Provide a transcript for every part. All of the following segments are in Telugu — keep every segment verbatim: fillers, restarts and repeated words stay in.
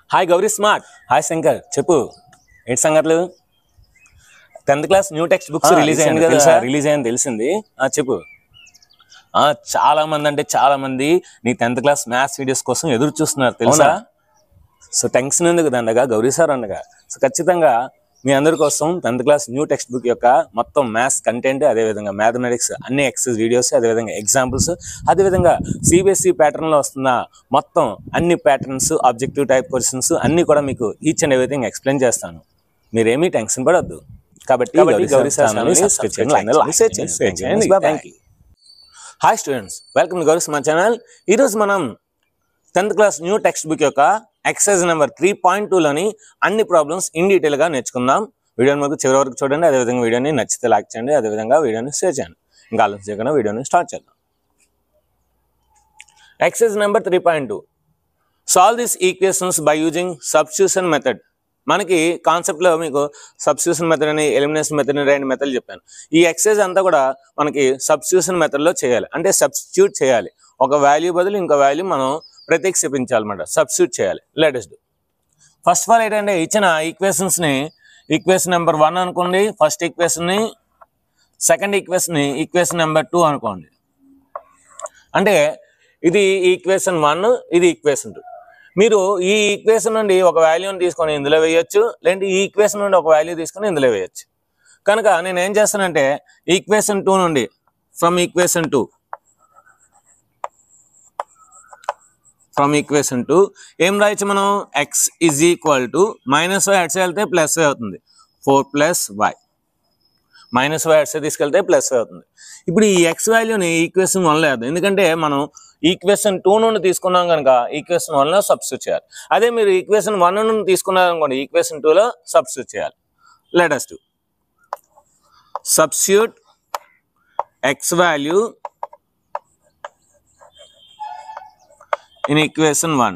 Hi Gowri smart. Hi Shankar, చెప్పు ఏంటి సంగతులు? Tenth class new text books release అయింది కదా, రిలీజ్ అయింది తెలిసింది. చెప్పు. చాలా మంది అంటే చాలా మంది నీ టెన్త్ క్లాస్ మ్యాథ్స్ వీడియోస్ కోసం ఎదురు చూస్తున్నారు తెలుసా. సో టెన్షన్ ఎందుకు దండగా, గౌరీ సార్ అనగా. సో ఖచ్చితంగా మీ అందరి కోసం tenth class new text book యొక్క మొత్తం మ్యాథ్స్ కంటెంట్, అదేవిధంగా మ్యాథమెటిక్స్ అన్ని ఎక్సర్సైజ్ వీడియోస్, అదేవిధంగా ఎగ్జాంపుల్స్, అదేవిధంగా సిబిఎస్ఈ ప్యాటర్న్లో వస్తున్న మొత్తం అన్ని ప్యాటర్న్స్, ఆబ్జెక్టివ్ టైప్ క్వశ్చన్స్ అన్ని కూడా మీకు ఈచ్ అండ్ ఎవ్రీథింగ్ ఎక్స్ప్లెయిన్ చేస్తాను. మీరేమీ టెన్షన్ పడద్దు. కాబట్టి గౌరీ సార్ సబ్స్క్రైబ్ చేయండి. Thank you. Hi students, welcome to Gowri smart channel. ఈరోజు మనం tenth class new text book యొక్క ఎక్సర్సైజ్ నెంబర్ త్రీ పాయింట్ టూలోని అన్ని ప్రాబ్లమ్స్ ఇన్ డీటెయిల్గా నేర్చుకుందాం. వీడియోని మాకు చివరి వరకు చూడండి, అదేవిధంగా వీడియోని నచ్చితే లైక్ చేయండి, అదేవిధంగా వీడియోని షేర్ చేయండి. ఇంకా ఆలోచన చేయకుండా వీడియోని స్టార్ట్ చేద్దాం. Exercise number three point two, solve this equations by using substitution method. మనకి కాన్సెప్ట్లో మీకు సబ్స్టిట్యూషన్ మెథడ్ అని, ఎలిమినేషన్ మెథడ్ అని రెండు మెథడ్లు చెప్పాను. ఈ ఎక్సర్సైజ్ అంతా కూడా మనకి సబ్స్టిట్యూషన్ మెథడ్లో చేయాలి. అంటే సబ్స్టిట్యూట్ చేయాలి, ఒక వాల్యూ బదులు ఇంకో వాల్యూ మనం ప్రత్యేకించాలన్నమాట, సబ్స్టిట్యూట్ చేయాలి. లేటెస్ట్ ఫస్ట్ ఆఫ్ ఆల్ ఏంటంటే ఇచ్చిన ఈక్వేషన్స్ని ఈక్వేషన్ నెంబర్ వన్ అనుకోండి ఫస్ట్ ఈక్వేషన్ని, సెకండ్ ఈక్వేషన్ని ఈక్వేషన్ నెంబర్ టూ అనుకోండి. అంటే ఇది ఈక్వేషన్ వన్, ఇది ఈక్వేషన్ టూ. మీరు ఈ ఈక్వేషన్ నుండి ఒక వాల్యూని తీసుకొని ఇందులో వేయచ్చు, లేదంటే ఈ ఈక్వేషన్ నుండి ఒక వాల్యూ తీసుకొని ఇందులో వేయచ్చు. కనుక నేను ఏం చేస్తానంటే ఈక్వేషన్ టూ నుండి, from equation two from equation two ఏం రాయొచ్చు మనం, x is equal to minus y అట్స్ వెళ్తే ప్లస్ వై అవుతుంది, four plus y. Minus y అట్స్ తీసుకెళ్తే ప్లస్ వై అవుతుంది. ఇప్పుడు ఈ ఎక్స్ వాల్యూని ఈక్వేషన్ వన్లో వేద్దాం, ఎందుకంటే మనం ఈక్వేషన్ టూ నుండి తీసుకున్నాం కనుక ఈక్వేషన్ వన్లో సబ్స్టిట్యూట్ చేయాలి. అదే మీరు ఈక్వేషన్ వన్ నుండి తీసుకున్నారు అనుకోండి, ఈక్వేషన్ టూలో సబ్స్టిట్యూట్ చేయాలి. Let us do substitute x value in equation one.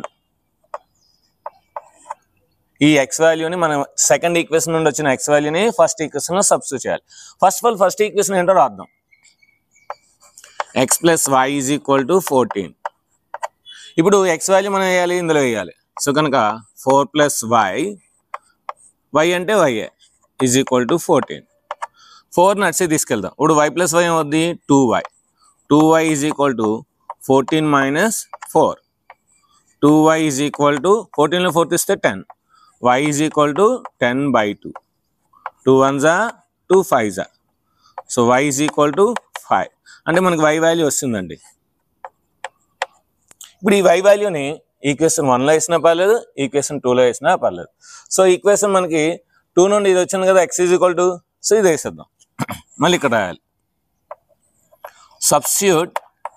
ఈ ఎక్స్ వాల్యూని మనం సెకండ్ ఈక్వేషన్ నుండి వచ్చిన ఎక్స్ వాల్యూని ఫస్ట్ ఈక్వేషన్లో సబ్స్టిట్యూట్ చేయాలి. First of all first equation ఏంటో రాద్దాం. X plus y is equal to fourteen. ఇప్పుడు ఎక్స్ వాల్యూ మనం వేయాలి, ఇందులో వేయాలి. సో కనుక ఫోర్ ప్లస్ వై, వై అంటే వైఏ, is equal to fourteen. Four నడిచి తీసుకెళ్దాం. ఇప్పుడు వై ప్లస్ వై ఏమవుద్ది, two y. Two y is equal to fourteen minus four. Two y is equal to ఫోర్టీన్లో ఫోర్ తీస్తే ten. Y is equal to ten by two. Two one జా, టూ ఫైవ్ జా. So y is equal to five. అంటే మనకి వై వాల్యూ వస్తుందండి. ఇప్పుడు ఈ వై వాల్యూని ఈక్వేషన్ వన్లో వేసినా పర్లేదు, ఈక్వేషన్ టూలో వేసినా పర్లేదు. సో ఈక్వేషన్ మనకి టూ నుండి ఇది వచ్చింది కదా, x is equal to, so ఇది వేసేద్దాం. మళ్ళీ ఇక్కడ రాయాలి, సబ్స్టిట్యూట్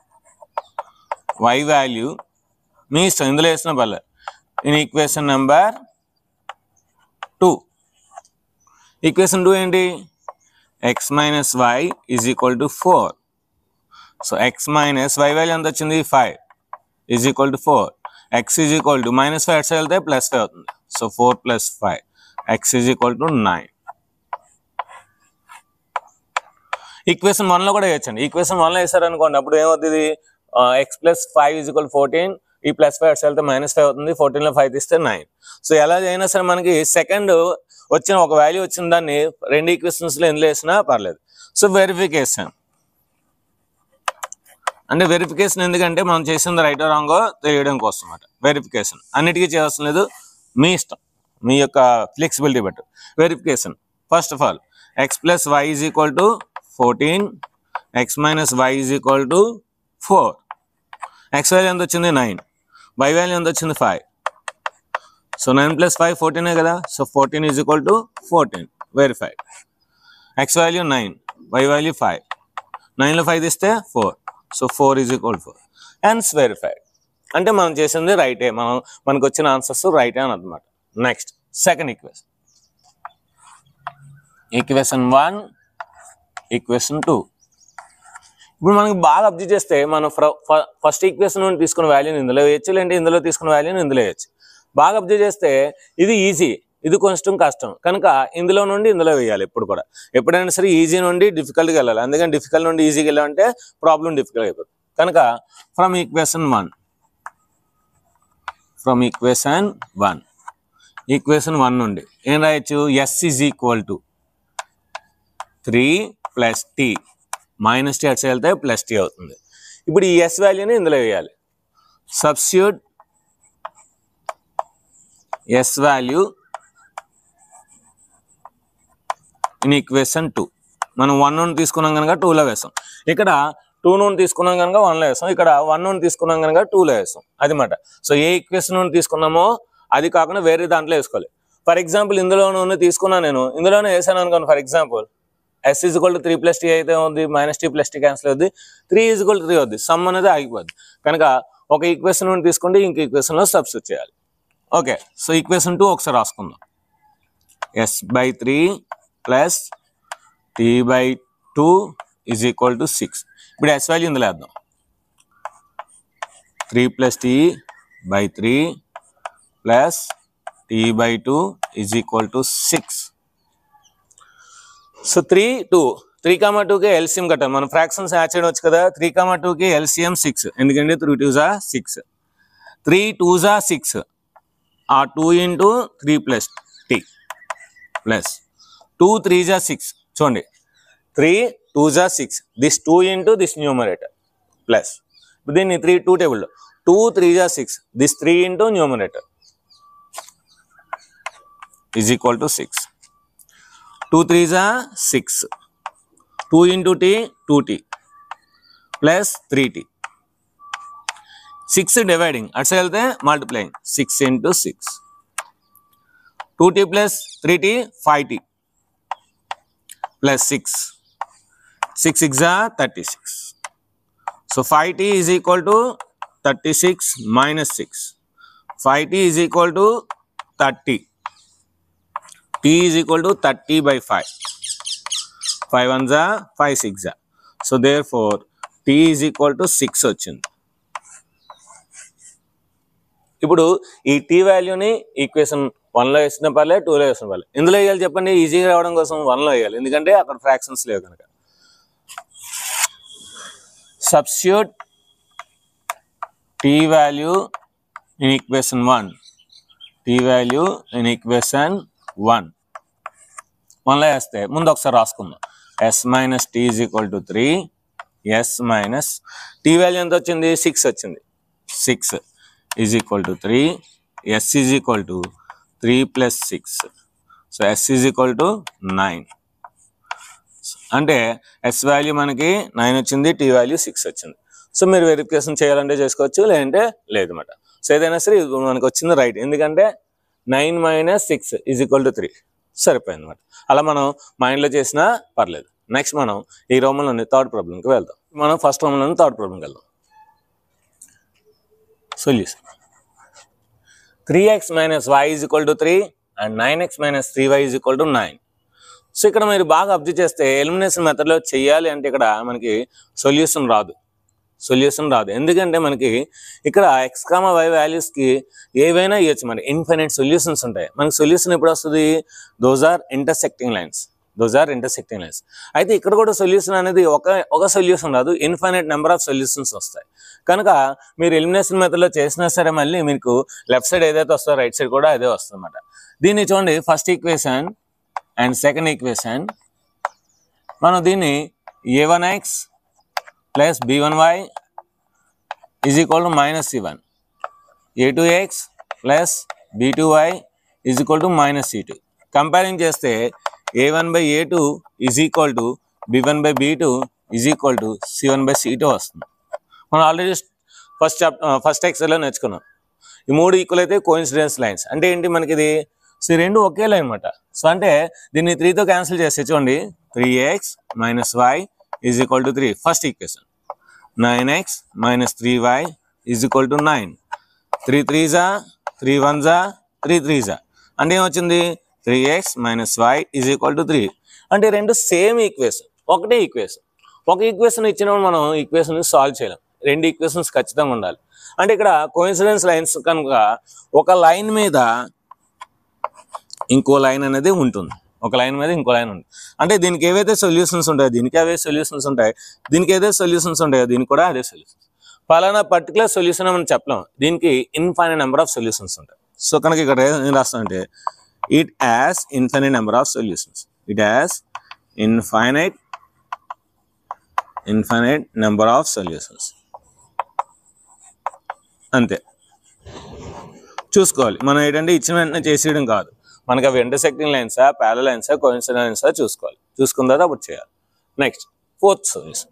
వై వాల్యూ, మీ ఇష్టం ఇందులో వేసిన పర్లేదు, in equation number two. Equation two ఏంటి, x minus y is equal to four. So x minus y value ఎంత వచ్చింది, five, is equal to four. X is equal to minus five అట్స్ వెళ్తే ప్లస్ ఫైవ్ అవుతుంది. So four plus five, x is equal to nine. Equation వన్లో కూడా వేయచ్చండి. ఈక్వేషన్ వన్లో వేసారు అనుకోండి, అప్పుడు ఏమవుతుంది, x plus five is equal fourteen, ఈ ప్లస్ ఫైవ్ అట్స్ వెళ్తే మైనస్ ఫైవ్ అవుతుంది, ఫోర్టీన్లో ఫైవ్ తీస్తే నైన్. సో ఎలా అయినా సరే మనకి సెకండ్ వచ్చిన ఒక వాల్యూ వచ్చిన దాన్ని రెండు ఈక్వేషన్స్లో ఎందులో వేసినా పర్లేదు. సో వెరిఫికేషన్ అంటే వెరిఫికేషన్ ఎందుకంటే మనం చేసింది రైట్ రాంగో తెలియడం కోసం అన్నమాట. వెరిఫికేషన్ అన్నిటికీ చేయవలసిన లేదు, మీ ఇష్టం, మీ యొక్క ఫ్లెక్సిబిలిటీ బట్టి. Verification first of all x plus y is equal to fourteen, x minus y is equal to four. X value ఎంత వచ్చింది, నైన్. వై వాల్యూ ఎంత వచ్చింది, five. So nine plus five ఫోర్టీనే కదా, so fourteen is equal to fourteen. Verified. X value nine, y value five. నైన్లో ఫైవ్ తీస్తే four, so four is equal four. Hence verified. అంటే మనం చేసింది రైటే, మనం మనకు వచ్చిన ఆన్సర్స్ రైటే అని అన్నమాట. Next second equation, equation one, equation two. ఇప్పుడు మనకి బాగా అబ్జర్వ్ చేస్తే మనం ఫస్ట్ ఈక్వేషన్ నుండి తీసుకున్న వాల్యూని ఇందులో వేయచ్చు, లేదంటే ఇందులో తీసుకున్న వాల్యూని ఇందులో వేయచ్చు. బాగా అబ్జర్వ్ చేస్తే ఇది ఈజీ, ఇది కొంచెం కష్టం, కనుక ఇందులో నుండి ఇందులో వేయాలి. ఎప్పుడు కూడా ఎప్పుడైనా సరే ఈజీ నుండి డిఫికల్ట్గా వెళ్ళాలి. అందుకని డిఫికల్ట్ నుండి ఈజీగా వెళ్ళాలంటే ప్రాబ్లం డిఫికల్ట్ అయిపోతుంది. కనుక from equation one, from equation one equation one నుండి ఏం రాయొచ్చు, s is equal to three plus t, minus t అటు వెళ్తే ప్లస్ టీ అవుతుంది. ఇప్పుడు ఈ ఎస్ వాల్యూని ఇందులో వేయాలి. Substitute s value in equation two. మనం వన్ నుండి తీసుకున్నాం కనుక టూలో వేస్తాం, ఇక్కడ టూ నుండి తీసుకున్నాం కనుక వన్లో వేస్తాం, ఇక్కడ వన్ నుండి తీసుకున్నాం కనుక టూలో వేస్తాం అది మాట. సో ఏ ఈక్వేషన్ నుండి తీసుకున్నామో అది కాకుండా వేరే దాంట్లో వేసుకోవాలి. ఫర్ ఎగ్జాంపుల్ ఇందులోనూ తీసుకున్నా, నేను ఇందులోనే వేసాను అనుకోండి. For example s is equal to three plus t అయితే ఉంది, minus t plus t cancel అవుద్ది, three is equal to three అవుద్ది, సమ్ అనేది ఆగిపోద్ది. కనుక ఒక ఈక్వేషన్ నుండి తీసుకుంటే ఇంక ఈక్వేషన్లో సబ్స్టిట్యూట్ చేయాలి. ఓకే, సో ఈక్వేషన్ టూ ఒకసారి రాసుకుందాం. S by three plus t by two is equal to six. ఇప్పుడు ఎస్ వాల్యూ ఇందులో వేద్దాం. Three plus t by three plus t by two is equal to six. So three two three comma టూకి ఎల్సిఎం కట్టాలి. మనం ఫ్రాక్షన్స్ యాడ్ చేయడం వచ్చు కదా. త్రీ కామా టూకి ఎల్సిఎం సిక్స్, ఎందుకంటే త్రీ టూ జా సిక్స్, త్రీ టూ జా సిక్స్, ఆ two into three plus t plus two three జా సిక్స్. చూడండి, త్రీ టూ జా six, this two into this numerator plus దీన్ని త్రీ టూ టేబుల్లో టూ త్రీ జా six, this three into numerator is equal to six. Two three జా six, two into t two t plus three t, six dividing అటు సైడ్ వెళ్తే multiplying, six into six, two t plus three t five t plus six, six six జా thirty six. So five t is equal to thirty six minus six, five t is equal to thirty, t is equal to thirty by five, five one జా ఫైవ్ సిక్స్ జా. So therefore t is equal to six వచ్చింది. ఇప్పుడు ఈ టీ వాల్యూని ఈక్వేషన్ వన్లో వేసిన పర్లేదు, టూలో వేసిన పర్లేదు. ఇందులో వేయాలి చెప్పండి, ఈజీగా రావడం కోసం వన్లో వేయాలి, ఎందుకంటే అక్కడ ఫ్రాక్షన్స్ లేవు కనుక. Substitute t value in equation one, t value in equation one వన్లో వేస్తే ముందు ఒకసారి రాసుకుందాం. S minus t is equal to three, s minus t value ఎంత వచ్చింది, సిక్స్ వచ్చింది, six is equal to three, s is equal to three plus six, so s is equal to nine. అంటే ఎస్ వాల్యూ మనకి నైన్ వచ్చింది, టీ వాల్యూ సిక్స్ వచ్చింది. సో మీరు వెరిఫికేషన్ చేయాలంటే చేసుకోవచ్చు, లేదంటే లేదు అన్నమాట. సో ఏదైనా సరే మనకు వచ్చింది రైట్, ఎందుకంటే nine minus six is equal to three సరిపోయింది అనమాట. అలా మనం మైండ్లో చేసినా పర్లేదు. నెక్స్ట్ మనం ఈ రోమంలోని థర్డ్ ప్రాబ్లంకి వెళ్దాం. మనం ఫస్ట్ రోమంలోని థర్డ్ ప్రాబ్లంకి వెళ్దాం. Solution three x minus y is equal to three and nine x minus three y is equal to nine. So ఇక్కడ మీరు బాగా అబ్జర్వ్ చేస్తే ఎలిమినేషన్ మెథడ్లో చేయాలి అంటే ఇక్కడ మనకి సొల్యూషన్ రాదు, సొల్యూషన్ రాదు ఎందుకంటే మనకి ఇక్కడ ఎక్స్ కామా వై వాల్యూస్కి ఏవైనా ఇవ్వచ్చు, మరి ఇన్ఫైనైట్ సొల్యూషన్స్ ఉంటాయి. మనకి సొల్యూషన్ ఎప్పుడు వస్తుంది, those are intersecting lines, those are intersecting lines. అయితే ఇక్కడ కూడా సొల్యూషన్ అనేది ఒక ఒక సొల్యూషన్ రాదు, ఇన్ఫైనైట్ నెంబర్ ఆఫ్ సొల్యూషన్స్ వస్తాయి. కనుక మీరు ఎలిమినేషన్ మెథడ్లో చేసినా సరే మళ్ళీ మీకు లెఫ్ట్ సైడ్ ఏదైతే వస్తుందో రైట్ సైడ్ కూడా అదే వస్తుంది అన్నమాట. దీన్ని చూడండి, first equation and second equation, మనం దీన్ని a one x plus b one y is equal to minus c one, a two x plus b two y is equal to minus c two. Comparing చేస్తే a one by a two is equal to b one by b two is equal to c one by c two వస్తుంది. మనం ఆల్రెడీ ఫస్ట్ చాప్ ఫస్ట్ ఎక్సెల్లో నేర్చుకున్నాం. ఈ మూడు ఈక్వల్ అయితే కోఇన్సిడెన్స్ లైన్స్ అంటే ఏంటి, మనకి ఇది సో రెండు ఒకే లైన్ అనమాట. సో అంటే దీన్ని త్రీతో క్యాన్సిల్ చేస్తే చూడండి, three x minus y is equal to three first equation, nine x minus three y is equal to nine, three three జా త్రీ వన్ జా త్రీ త్రీ జా అంటే ఏమొచ్చింది, three x minus y is equal to three. అంటే రెండు సేమ్ ఈక్వేషన్, ఒకటే ఈక్వేషన్. ఒక ఈక్వేషన్ ఇచ్చినప్పుడు మనం ఈక్వేషన్ సాల్వ్ చేయలేం, రెండు ఈక్వేషన్స్ ఖచ్చితంగా ఉండాలి. అంటే ఇక్కడ కోఇన్సిడెన్స్ లైన్స్ కనుక ఒక లైన్ మీద ఇంకో లైన్ అనేది ఉంటుంది, ఒక లైన్ మీద ఇంకో లైన్ ఉంటుంది. అంటే దీనికి ఏవైతే సొల్యూషన్స్ ఉంటాయో దీనికి అవే సొల్యూషన్స్ ఉంటాయి, దీనికి ఏదైతే సొల్యూషన్స్ ఉంటాయో దీనికి కూడా అదే సొల్యూషన్స్. ఫలానా పర్టికులర్ సొల్యూషన్ అని చెప్పలేం, దీనికి ఇన్ఫైనైట్ నెంబర్ ఆఫ్ సొల్యూషన్స్ ఉంటాయి. సో కనుక ఇక్కడ ఏం రాస్తాం అంటే it has infinite number of solutions. It has infinite infinite number of solutions. అంతే. చూసుకోవాలి మనం ఏంటంటే ఇచ్చిన వెంటనే చేసేయడం కాదు, మనకి అవి ఇంటర్సెక్టింగ్ లైన్సా, ప్యారలల్ లైన్సా, కోఇన్సిడెంట్ లైన్సా చూసుకోవాలి. చూసుకున్న తర్వాత అప్పుడు చేయాలి. Next fourth solution.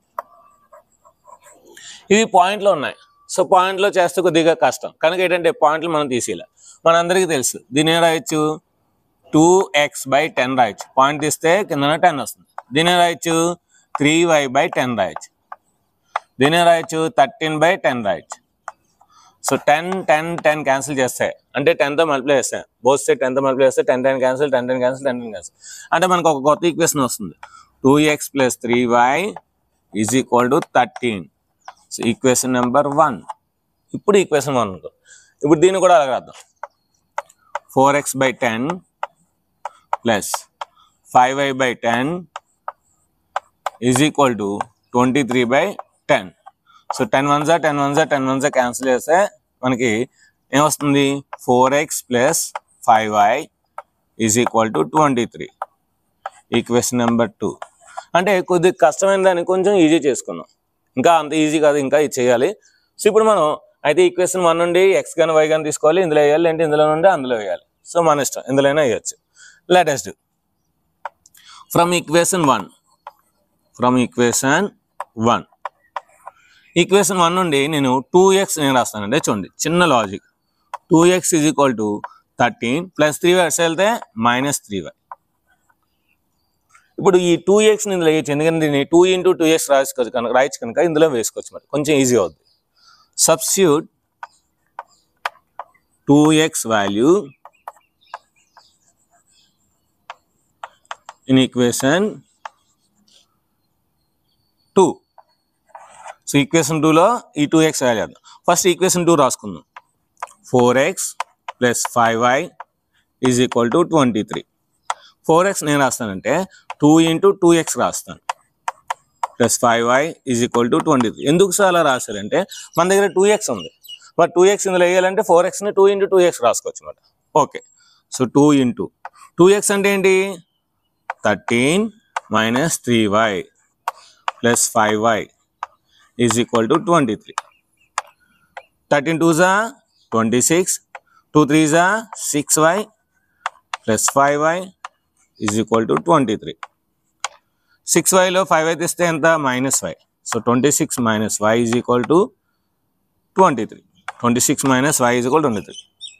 ఇవి పాయింట్లో ఉన్నాయి. సో పాయింట్లో చేస్తే కొద్దిగా కష్టం కనుక ఏంటంటే పాయింట్లు మనం తీసేయాలి. మనందరికీ తెలుసు దీని ఏం రాయొచ్చు, టూ ఎక్స్ బై టెన్ రాయొచ్చు. పాయింట్ తీస్తే కింద టెన్ వస్తుంది. దీని ఏం రాయొచ్చు, త్రీ వై బై టెన్ రాయొచ్చు. దీని ఏం రాయొచ్చు, థర్టీన్ బై టెన్ రాయొచ్చు. So ten ten ten cancel చేస్తాయి అంటే టెన్తో మల్టిప్లై చేస్తాయి. బోత్ సైడ్ టెన్తో మల్టిప్లై చేస్తే ten ten cancel, ten ten cancel, ten ten cancel అంటే మనకు ఒక కొత్త ఈక్వేషన్ వస్తుంది. Two x plus three y is equal to thirteen. So equation number one. ఇప్పుడు ఈక్వేషన్ వన్ అనుకో. ఇప్పుడు దీన్ని కూడా అలాగే రాద్దాం. Four x by ten plus five y by ten is equal to twenty three by ten. So ten one జా టెన్ వన్ జా టెన్ వన్ జా క్యాన్సిల్ చేస్తే మనకి ఏమొస్తుంది, four x plus five y is equal to twenty three. Equation number two. అంటే కొద్దిగా కష్టమైన దాన్ని కొంచెం ఈజీ చేసుకున్నాం. ఇంకా అంత ఈజీ కాదు, ఇంకా ఇది చేయాలి. సో ఇప్పుడు మనం అయితే ఈక్వేషన్ వన్ నుండి ఎక్స్ కానీ వై కానీ తీసుకోవాలి, ఇందులో వేయాలి, అంటే ఇందులో నుండి అందులో వేయాలి. సో మన ఇష్టం, ఇందులోనే వేయచ్చు. Let us do from equation one. From equation one equation one నుండి నేను టూ ఎక్స్ నేను రాస్తానంటే చూడండి చిన్న logic. Two x is equal to thirteen plus three y వెళ్తే మైనస్ త్రీ వై. ఇప్పుడు ఈ టూ ఎక్స్ ఇందులో వేయచ్చు, ఎందుకంటే దీన్ని టూ ఇంటూ టూ ఎక్స్ రాసుకోవచ్చు కనుక రాయచ్చు కనుక ఇందులో వేసుకోవచ్చు. మరి కొంచెం ఈజీ అవుతుంది. Substitute two x value in equation two. So equation టూలో ఈ టూ ఎక్స్ వాల్యూ చేద్దాం. ఫస్ట్ ఈక్వేషన్ టూ రాసుకుందాం. Four x plus five y is equal to twenty three. Four x నేను రాస్తానంటే టూ ఇంటూ టూ ఎక్స్ రాస్తాను plus five y is equal to twenty three. ఎందుకు సార్ అలా రాశారంటే మన దగ్గర టూ ఎక్స్ ఉంది, మరి టూ ఎక్స్ ఇందులో వేయాలంటే ఫోర్ ఎక్స్ని టూ ఇంటూ టూ ఎక్స్ రాసుకోవచ్చు అన్నమాట. Okay. So two into two x అంటే ఏంటి, thirteen minus three y plus five y is equal to twenty three. Thirteen two జా ట్వంటీ సిక్స్, టూ త్రీ జా six y plus five y is equal to twenty three. Six వైలో ఫైవ్ వై తీస్తే ఎంత, minus y. So twenty six minus y is equal to twenty three. Twenty six minus y is equal twenty three.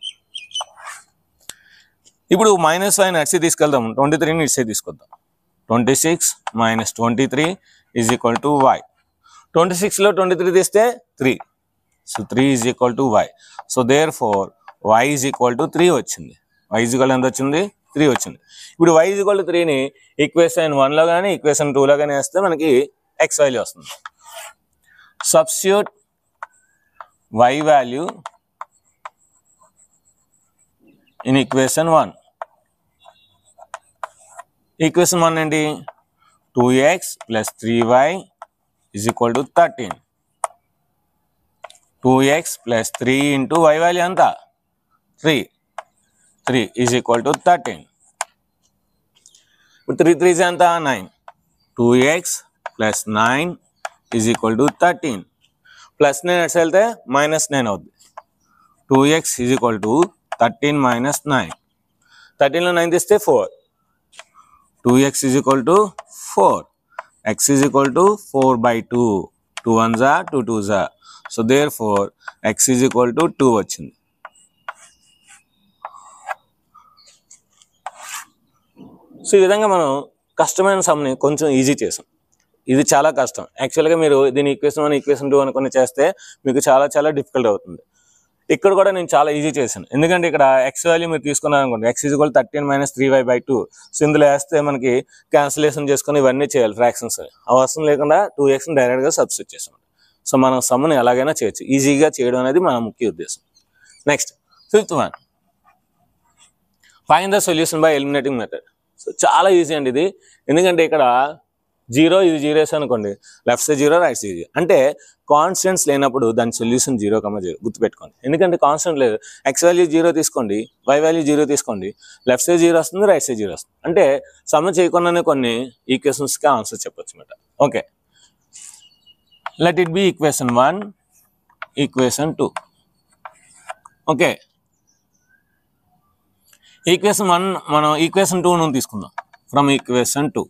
ఇప్పుడు మైనస్ వై నడిచి తీసుకెళ్దాం, ట్వంటీ త్రీని ఇచ్చే తీసుకొద్దాం. Twenty six minus twenty three is equal to y. Twenty సిక్స్లో ట్వంటీ త్రీ తీస్తే three. So three is equal to y. So therefore y is equal to three వచ్చింది. వై ఈజ్ ఈక్వల్ ఎంత వచ్చింది, త్రీ వచ్చింది. ఇప్పుడు వై ఈజ్ ఈక్వల్ టు త్రీని ఈక్వేషన్ వన్లో కానీ ఈక్వేషన్ టూలో కానీ వేస్తే మనకి ఎక్స్ వాల్యూ వస్తుంది. Substitute y value in equation one. Equation one ఏంటి, two x plus three y is equal to thirteen. Two x plus three into y value ఎంత, three. Three is equal to thirteen. ఇప్పుడు త్రీ త్రీ ఎంత, nine. Two x plus nine is equal to thirteen. Plus nine ఎట్స్ వెళ్తే మైనస్ నైన్ అవుద్ది. Two x is equal to thirteen minus nine. థర్టీన్లో నైన్ తీస్తే four. Two x is equal to four. X is equal to four by two. Two one జా టూ టూ జా. So therefore x is equal to two వచ్చింది. సో ఈ విధంగా మనం కష్టమైన సమ్ని కొంచెం ఈజీ చేసాం. ఇది చాలా కష్టం యాక్చువల్గా. మీరు దీని ఈక్వేషన్ వన్ ఈక్వేషన్ టూ అనుకుని చేస్తే మీకు చాలా చాలా డిఫికల్ట్ అవుతుంది. ఇక్కడ కూడా నేను చాలా ఈజీ చేశాను, ఎందుకంటే ఇక్కడ ఎక్స్ వాల్యూ మీరు తీసుకున్నారు అనుకోండి, x is equal thirteen minus three y by two. So ఇందులో వేస్తే మనకి క్యాన్సిలేషన్ చేసుకుని ఇవన్నీ చేయాలి ఫ్రాక్షన్స్. అవసరం లేకుండా టూ ఎక్స్ని డైరెక్ట్గా సబ్స్టిట్యూట్ చేసాం. సో మనం సమ్ని ఎలాగైనా చేయొచ్చు, ఈజీగా చేయడం అనేది మన ముఖ్య ఉద్దేశం. Next fifth one, find the solution by eliminating method. So చాలా ఈజీ అండి ఇది, ఎందుకంటే ఇక్కడ జీరో ఇది జీరో వేసాను అనుకోండి, left side zero right side zero. అంటే కాన్స్టెంట్స్ లేనప్పుడు దాని సొల్యూషన్ జీరో కమ్మ జీరో గుర్తుపెట్టుకోండి. ఎందుకంటే కాన్స్టెంట్ లేదు, ఎక్స్ వాల్యూ జీరో తీసుకోండి, వై వాల్యూ జీరో తీసుకోండి, లెఫ్ట్ సైడ్ జీరో వస్తుంది, రైట్ సైడ్ జీరో వస్తుంది. అంటే సమ్ చేయకుండానే కొన్ని ఈక్వేషన్స్కి ఆన్సర్ చెప్పొచ్చు అనమాట. Okay, let it be equation one, equation two. Okay, equation one మనం ఈక్వేషన్ టూ ను తీసుకుందాం. From equation two,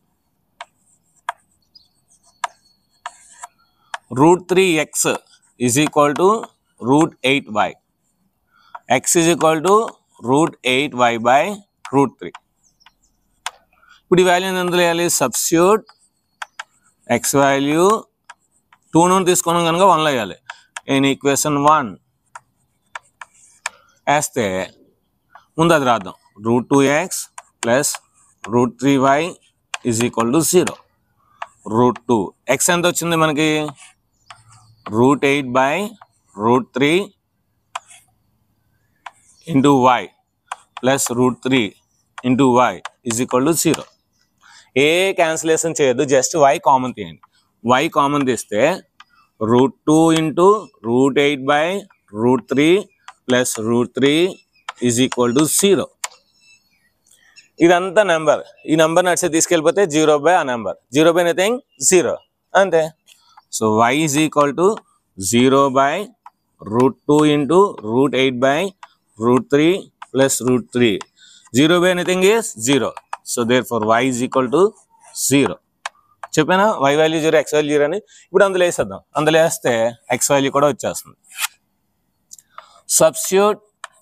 root three x is equal to root eight y, x is equal to root eight y by root three. ఇప్పుడు ఈ వాల్యూ ఎందులో వేయాలి? సబ్స్టిట్యూట్ ఎక్స్ వాల్యూ టూ ను తీసుకున్నాం కనుక వన్లో వేయాలి. ఇన్ ఈక్వేషన్ వన్ వేస్తే ముందు అది రాద్దాం. Root two x plus root three y is equal to zero. Root two x ఎంత వచ్చింది మనకి? Root eight by root three into y plus root three into y is equal to zero. ఏ క్యాన్సిలేషన్ చేయొద్దు, జస్ట్ వై కామన్ తీయండి. వై కామన్ తీస్తే root two into root eight by root three plus root three is equal to zero. ఇదంతా నెంబర్, ఈ నెంబర్ నడిచే తీసుకెళ్ళిపోతే జీరో బై ఆ number, zero by nothing zero, అంతే. So y is equal to zero by root two into root eight by root three plus root three, zero by anything is zero. So therefore y is equal to zero. చెప్పానా? Y value zero, x value zero అని. ఇప్పుడు అందులో వేసేద్దాం. అందులో వేస్తే ఎక్స్ వాల్యూ కూడా వచ్చేస్తుంది. Substitute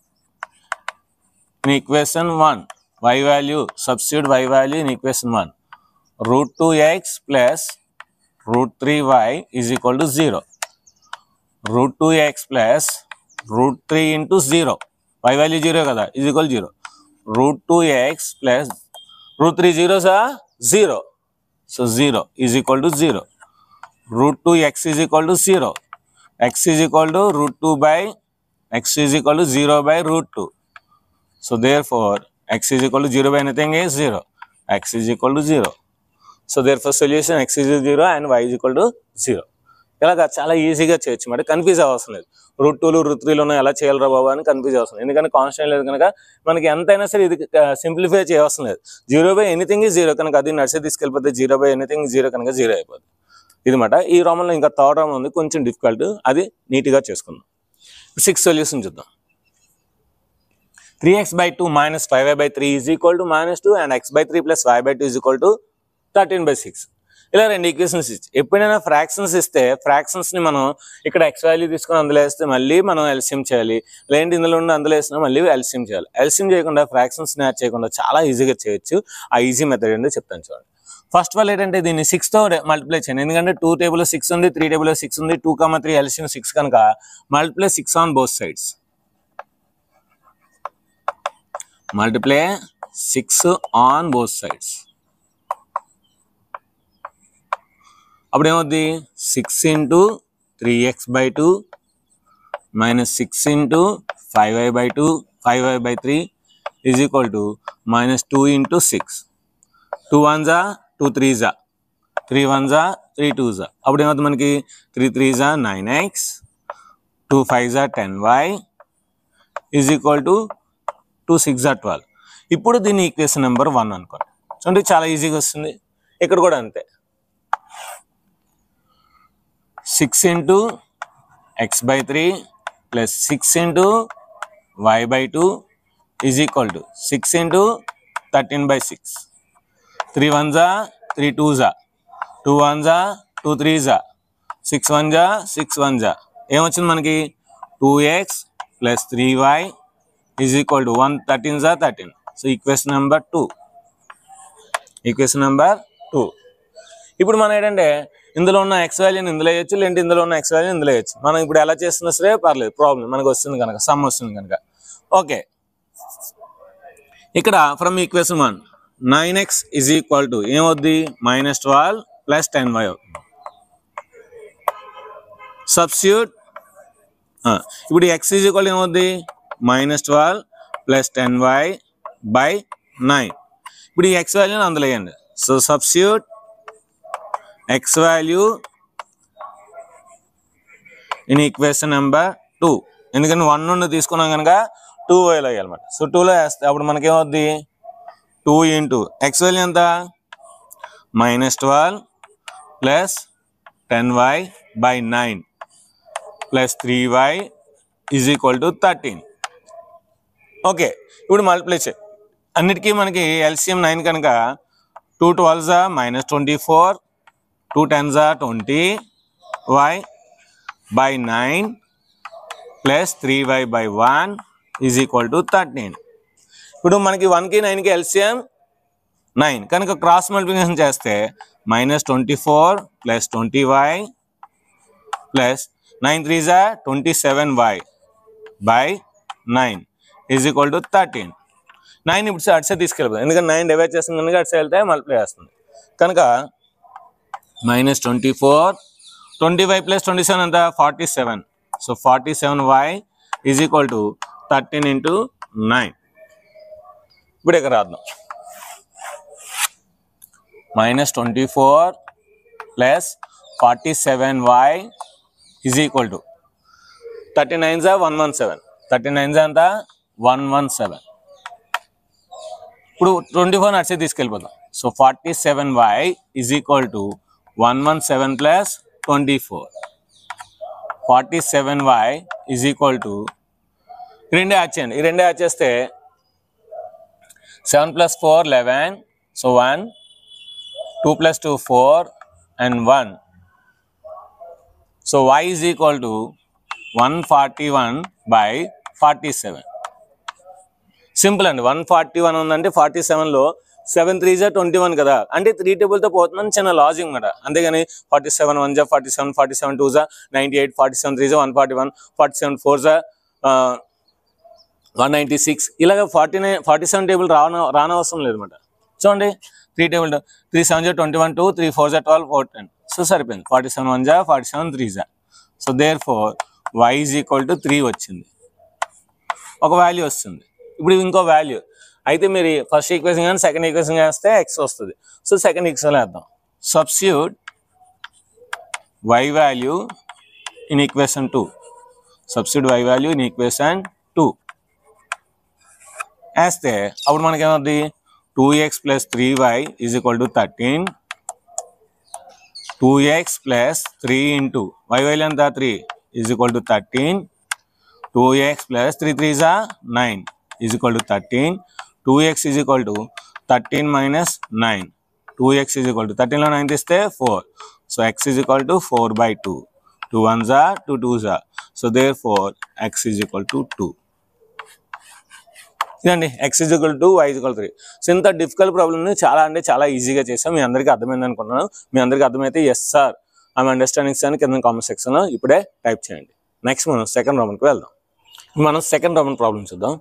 in equation one, y value, substitute y value in equation one, root two x plus root three y is equal to zero. Root two x plus root three into zero, y value zero kada, is equal to zero. Root two x plus root three zeros are zero, so zero is equal to zero. Root two x is equal to zero, x is equal to root two by x is equal to zero by root two. So therefore x is equal to zero by anything is zero, x is equal to zero. So therefore solution x is zero and y is equal to zero. ఇలాగా చాలా ఈజీగా చేయొచ్చు మరి, కన్ఫ్యూజ్ అవసరం లేదు. రూట్ టూలు రూట్ త్రీలు ఎలా చేయాలరా బాబు అని కన్ఫ్యూజ్ అవసరం లేదు. ఎందుకంటే కాన్స్టెంట్ లేదు కనుక మనకి ఎంతైనా సరే ఇది సింప్లిఫై చేయవసరం లేదు. Zero by anything is zero కనుక అది నడిచి తీసుకెళ్ళిపోతే జీరో బై ఎనీథింగ్ జీరో కనుక జీరో అయిపోతుంది. ఇది మాట. ఈ రోమంలో ఇంకా థర్డ్ రోమన్ ఉంది, కొంచెం డిఫికల్ట్, అది నీట్గా చేసుకుందాం. సిక్స్ సొల్యూషన్ చూద్దాం. three x by two minus five y by three is equal to minus two and x by three plus y by two is equal to thirteen by six. ఇలా రెండు ఈక్వేషన్స్ ఇచ్చి ఎప్పుడైనా ఫ్రాక్షన్స్ ఇస్తే ఫ్రాక్షన్స్ని మనం ఇక్కడ ఎక్స్ వాల్యూ తీసుకొని అందులో వేస్తే మళ్ళీ మనం ఎల్సిఎం చేయాలి, లేదంటే ఇందులో ఉండి అందులో వేసినా మళ్ళీ ఎల్సిఎం చేయాలి. ఎల్సిఎం చేయకుండా ఫ్రాక్షన్స్ని యాడ్ చేయకుండా చాలా ఈజీగా చేయొచ్చు. ఆ ఈజీ మెథడ్ ఏంటో చెప్తాను చూడండి. ఫస్ట్ ఆఫ్ ఆల్ ఏంటంటే దీన్ని సిక్స్తో మల్టిప్లై చేయండి. ఎందుకంటే టూ టేబుల్లో సిక్స్ ఉంది, త్రీ టేబుల్లో సిక్స్ ఉంది, two comma three LCM six కనుక multiply six on both sides. Multiply six on both sides. అప్పుడు ఏమవుద్ది? Six into three x by two minus six into five y by two five y by three is equal to minus two into six. Two one జా టూ త్రీ జా త్రీ వన్ జా త్రీ టూ జా. అప్పుడు ఏమవుతుంది మనకి? త్రీ త్రీ జా నైన్ ఎక్స్, టూ ఫైవ్ జా ten y is equal to two six జా ట్వెల్వ్. ఇప్పుడు దీన్ని ఈక్వేషన్ నెంబర్ వన్ అనుకోండి. చూడండి చాలా ఈజీగా వస్తుంది. ఇక్కడ కూడా అంతే. Six into x by three plus six into y by two is equal to six into thirteen by six. Three one జా త్రీ టూ జా టూ వన్ జా టూ త్రీ జా సిక్స్ వన్ జా సిక్స్ వన్ జా ఏమొచ్చింది మనకి? Two x plus three y is equal to one, thirteen is thirteen. So equation number two. Equation number two. ఇప్పుడు మనం ఏంటంటే ఇందులో ఉన్న ఎక్స్ వాల్యూని ఇందులో వేయచ్చు, లేదంటే ఇందులో ఉన్న ఎక్స్ వాల్యూని ఇందులో వేయచ్చు. మనం ఇప్పుడు ఎలా చేస్తున్నా సరే పర్లేదు, ప్రాబ్లం మనకు వస్తుంది కనుక, సమ్ వస్తుంది కనుక. ఓకే, ఇక్కడ from equation one nine x is equal to ఏమవుద్ది? Minus twelve plus ten y అవుతుంది. సబ్స్టిట్యూట్ ఇప్పుడు ఎక్స్ ఈజ్ ఈక్వల్ ఏమవుద్ది? Minus twelve plus ten y by nine. ఇప్పుడు ఈ ఎక్స్ వాల్యూని అందులో వేయండి. So substitute x value in equation number two. ఎందుకంటే వన్ నుండి తీసుకున్నాం కనుక టూ వైలో వేయాలన్నమాట. సో టూలో వేస్తే అప్పుడు మనకేమవుద్ది టూ ఇంటూ ఎక్స్ వాల్యూ ఎంత minus twelve plus ten y by nine plus three y is equal to thirteen. Okay, ఇప్పుడు మల్టిప్లై చేయి. అన్నిటికీ మనకి ఎల్సిఎం నైన్ కనుక టూ ట్వెల్వ్ జా minus twenty four, two ten జా twenty y by nine plus three y by one is equal to thirteen. ఇప్పుడు మనకి వన్ కి నైన్ కి ఎల్సిఎం నైన్ కనుక క్రాస్ మల్టిప్లికేషన్ చేస్తే minus twenty four plus twenty y plus nine three జా twenty seven y by nine is equal to thirteen. Nine ఇప్పుడు అటు సైడ్ తీసుకెళ్ళిపోతుంది, ఎందుకంటే నైన్ డివైడ్ చేస్తుంది కనుక అటు సైడ్ వెళ్తే మల్టిప్లై చేస్తుంది కనుక minus twenty four twenty y plus twenty seven అంతా forty seven. So forty seven y is equal to thirteen into nine. ఇప్పుడు ఇక్కడ రాద్దాం. Minus twenty four plus forty seven y is equal to thirty nine జా one one seven, thirty nine జా అంతా వన్ వన్ సెవెన్. ఇప్పుడు ట్వంటీ ఫోర్ అట్సే తీసుకెళ్ళిపోతాం. So forty seven y is equal to one one seven plus twenty four. Forty seven y is equal to రెండే యాడ్ చేయండి. ఈ రెండే యాడ్ చేస్తే seven plus four eleven, so one, two plus two four and one. So y is equal to one forty one by forty seven. Simple అండి. వన్ ఫార్టీ వన్ ఉందంటే ఫార్టీ సెవెన్లో సెవెన్ త్రీ జా ట్వంటీ వన్ కదా, అంటే త్రీ టేబుల్తో పోతుందని చిన్న లాజిక్ అనమాట. అంతేగాని ఫార్టీ సెవెన్ వన్ జా forty seven, forty seven two జా ninety eight, forty seven three జా one forty one, forty seven four జా వన్ నైంటీ సిక్స్, ఇలాగ forty nine forty seven table రాన రానవసరం లేదన్నమాట. చూడండి, త్రీ టేబుల్ త్రీ సెవెన్ జా twenty one two, three four జా ట్వెల్వ్, ఫోర్ టెన్. సో సరిపోయింది. ఫార్టీ సెవెన్ వన్ జా ఫార్టీ సెవెన్ త్రీ జా. So therefore y is equal to three వచ్చింది, ఒక వాల్యూ వస్తుంది. ఇప్పుడు ఇంకో వాల్యూ అయితే మీరు ఫస్ట్ ఈక్వేషన్ కానీ సెకండ్ ఈక్వేషన్ వేస్తే ఎక్స్ వస్తుంది. సో సెకండ్ ఈక్వేషన్ వేద్దాం. Substitute y value in equation two. Substitute y value in equation two వేస్తే అప్పుడు మనకి ఏమవుతుంది two x plus three y is equal to thirteen. Two x plus three into y value ఎంత three is equal to thirteen. Two x plus three three జా nine is equal to thirteen. Two x is equal to thirteen minus nine. Two x is equal to థర్టీన్లో నైన్ తీస్తే four. So x is equal to four by two. Two one జా టూ టూ జా. So therefore x is equal to two. ఇదండి x is equal to y is equal three. సో ఇంత డిఫికల్ట్ ప్రాబ్లమ్ని చాలా అంటే చాలా ఈజీగా చేసాం. మీ అందరికీ అర్థమైంది అనుకున్నాను. మీ అందరికీ అర్థమైతే ఎస్ సార్ ఐఎమ్ అండర్స్టాండింగ్ అని కింద కామెంట్ సెక్షన్లో ఇప్పుడే టైప్ చేయండి. నెక్స్ట్ మనం సెకండ్ రౌండ్కి వెళ్దాం. మనం సెకండ్ రౌండ్ ప్రాబ్లమ్ చూద్దాం.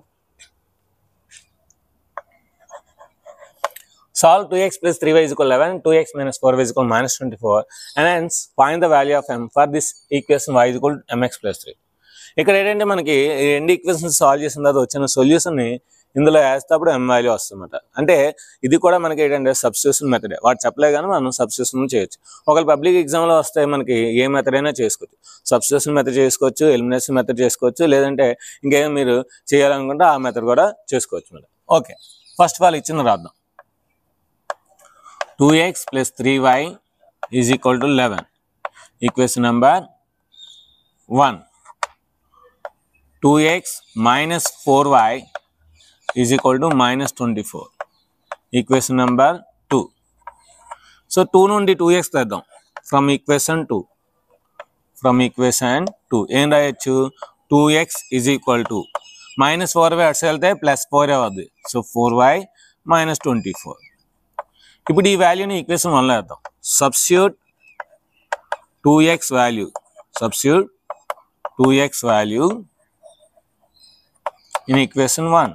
Solve two x plus three y is equal to eleven, two x minus four y is equal to minus twenty-four, and hence find the value of m for this equation y is equal to mx plus three. ఇక్కడ ఏంటంటే మనకి ఈ రెండు ఈక్వేషన్స్ సాల్వ్ చేసిన తర్వాత వచ్చిన సొల్యూషన్ని ఇందులో వేస్తే అప్పుడు ఎం వాల్యూ వస్తుందన్నమాట. అంటే ఇది కూడా మనకి ఏంటంటే సబ్స్టిట్యూషన్ మెథడే. వాడు చెప్పలే కానీ మనం సబ్స్టిట్యూషన్ చేయొచ్చు. ఒకవేళ పబ్లిక్ ఎగ్జామ్లో వస్తే మనకి ఏ మెథడ్ అయినా చేసుకోవచ్చు. సబ్స్టిట్యూషన్ మెథడ్ చేసుకోవచ్చు, ఎలిమినేషన్ మెథడ్ చేసుకోవచ్చు, లేదంటే ఇంకేం మీరు చేయాలనుకుంటే ఆ మెథడ్ కూడా చేసుకోవచ్చు madam. Okay, first of all ఇచ్చిన రాద్దాం. Two x plus three y is equal to eleven. Equation number one. Two x minus four y is equal to minus twenty four. Equation number two. So two నుండి టూ ఎక్స్ తెద్దాం. From equation two from equation two ఏం రాయొచ్చు two x is equal to minus four y అట్స్ వెళ్తే ప్లస్ ఫోర్ అవుద్ది. So four y minus twenty four. ఇప్పుడు ఈ వాల్యూని ఈక్వేషన్ వన్లో వేద్దాం. Substitute two x value substitute two x value in equation one.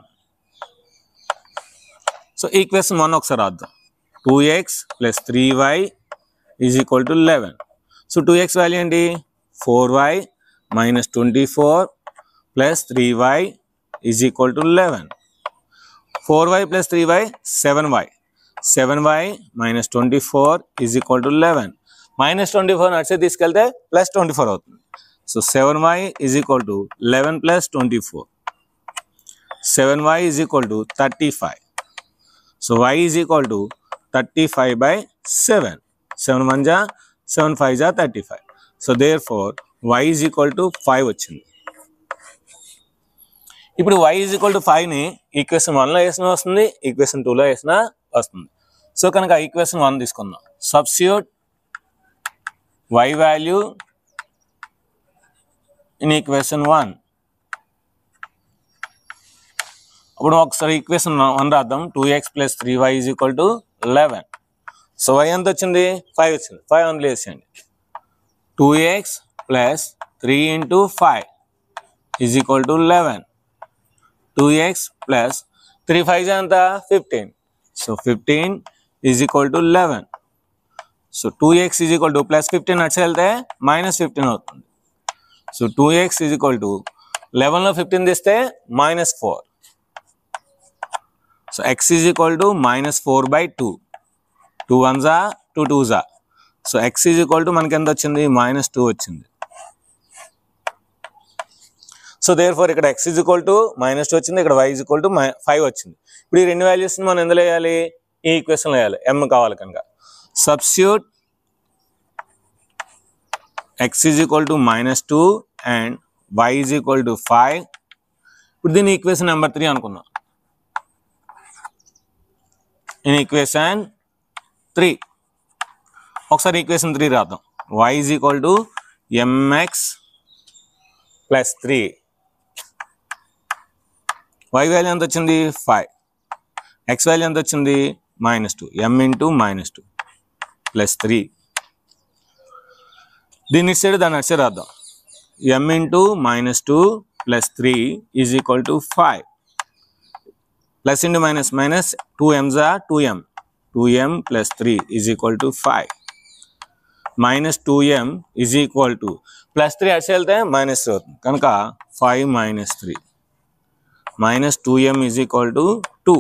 So equation one ఒకసారి రాద్దాం. Two x plus three y is equal to eleven. So two x value ఏంటి four y minus twenty four plus three y is equal to eleven. Four y plus three y seven y. Seven why minus twenty-four is equal to eleven. Minus twenty four అట్సే తీసుకెళ్తే ప్లస్ ట్వంటీ ఫోర్ అవుతుంది. So seven y is equal to eleven plus twenty four. Seven y is equal to thirty five. So y is equal to thirty five by seven. Seven one జా సెవెన్ ఫైవ్ జా thirty five. So therefore y is equal to five వచ్చింది. ఇప్పుడు వై ఈజ్ ఈక్వల్ టు ఫైవ్ని ఈక్వేషన్ వన్లో వేసినా వస్తుంది, ఈక్వేషన్ టూలో వేసినా వస్తుంది. సో కనుక ఈక్వేషన్ వన్ తీసుకుందాం. Substitute y value in equation one. అప్పుడు ఒకసారి ఈక్వేషన్ వన్ రాద్దాం. Two x plus three y is equal to eleven. So y ఎంత వచ్చింది? ఫైవ్ వచ్చింది. ఫైవ్ అందులో వేసేయండి. Two x plus three into five is equal to eleven. Two x plus three five ఎంత? Fifteen. So fifteen is equal to eleven. So two x is equal to plus fifteen అట్స్ వెళ్తే మైనస్ ఫిఫ్టీన్ అవుతుంది. So two x is equal to లెవెన్లో ఫిఫ్టీన్ తీస్తే minus four. So x is equal to minus four by two. Two one జా టూ టూ జా. So x is equal to మనకి ఎంత వచ్చింది? మైనస్ టూ వచ్చింది. సో దేర్ ఫోర్ ఇక్కడ x is equal to minus two వచ్చింది, ఇక్కడ y is equal to five వచ్చింది. ఇప్పుడు ఈ రెండు వాల్యూస్ని మనం ఎందులో వేయాలి? ఈ ఈక్వేషన్లో వేయాలి. ఎమ్ కావాలి కనుక substitute x is equal to minus two and y is equal to five. ఇప్పుడు దీని ఈక్వేషన్ నెంబర్ త్రీ అనుకుందాం. ఇన్ ఈక్వేషన్ త్రీ ఒకసారి ఈక్వేషన్ త్రీ రాద్దాం. y is equal to mx plus three. y value ఎంత వచ్చింది? ఫైవ్. x వాల్యూ ఎంత వచ్చింది? Minus two. m into minus two plus three. దీన్ని ఇటు సైడ్ దాన్ని అటు సైడ్ రాద్దాం. M into minus two plus three is equal to five. Plus into minus minus two ఎంజా two m. Two m plus three is equal to five. Minus two m is equal to plus three అటు వెళ్తే మైనస్ త్రీ అవుతుంది కనుక five minus three. Minus two m is equal to two.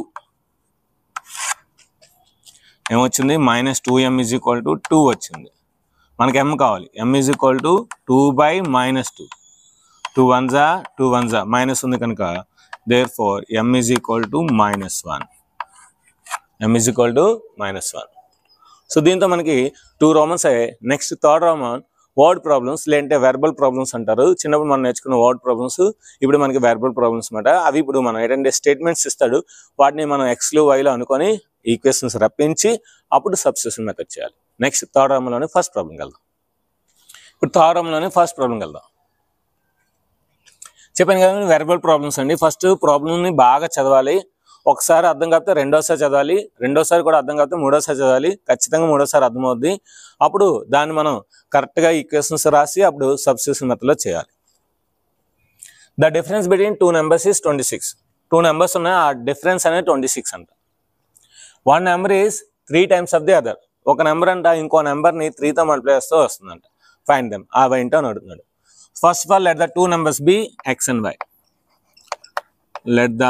ఏమొచ్చింది? Minus two m is equal to two వచ్చింది. మనకి ఎమ్ కావాలి. M is equal to two by minus two. Two one జా టూ వన్ జా మైనస్ ఉంది కనుక therefore m is equal to minus one. M is equal to minus one. So దీంతో మనకి టూ రోమన్స్ అయ్యాయి. Next third Roman word problems, లేదంటే వెర్బల్ ప్రాబ్లమ్స్ అంటారు. చిన్నప్పుడు మనం నేర్చుకున్న వర్డ్ ప్రాబ్లమ్స్ ఇప్పుడు మనకి వెర్బల్ ప్రాబ్లమ్స్ అన్నమాట. అవి ఇప్పుడు మనం ఏంటంటే స్టేట్మెంట్స్ ఇస్తాడు, వాటిని మనం ఎక్స్లు వైలో అనుకొని ఈక్వేషన్స్ రప్పించి అప్పుడు సబ్స్టిట్యూషన్ మెథడ్ చేయాలి. నెక్స్ట్ థర్డ్ రామ్లోనే ఫస్ట్ ప్రాబ్లంకి వెళ్దాం. ఇప్పుడు థర్డ్ రామ్లోనే ఫస్ట్ ప్రాబ్లంకి వెళ్దాం. చెప్పాను కదా వెర్బల్ ప్రాబ్లమ్స్ అండి. ఫస్ట్ ప్రాబ్లమ్ని బాగా చదవాలి. ఒకసారి అర్థం కాకపోతే రెండోసారి చదవాలి, రెండోసారి కూడా అర్థం కాకపోతే మూడోసారి చదవాలి. ఖచ్చితంగా మూడోసారి అర్థమవుద్ది. అప్పుడు దాన్ని మనం కరెక్ట్గా ఈక్వేషన్స్ రాసి అప్పుడు సబ్స్టిట్యూషన్ మెథడ్లో చేయాలి. The difference between two numbers is twenty six. Two numbers ఉన్నాయి, ఆ డిఫరెన్స్ అనేది ట్వంటీ సిక్స్ అంట. One number is three times of the other. ఒక నెంబర్ అంట ఇంకో నెంబర్ని త్రీతో మల్టిప్లై చేస్తూ వస్తుందంట. Find them. ఆ ఏంటో అని అడుగుతున్నాడు. First of all let the two numbers be x and y. Let the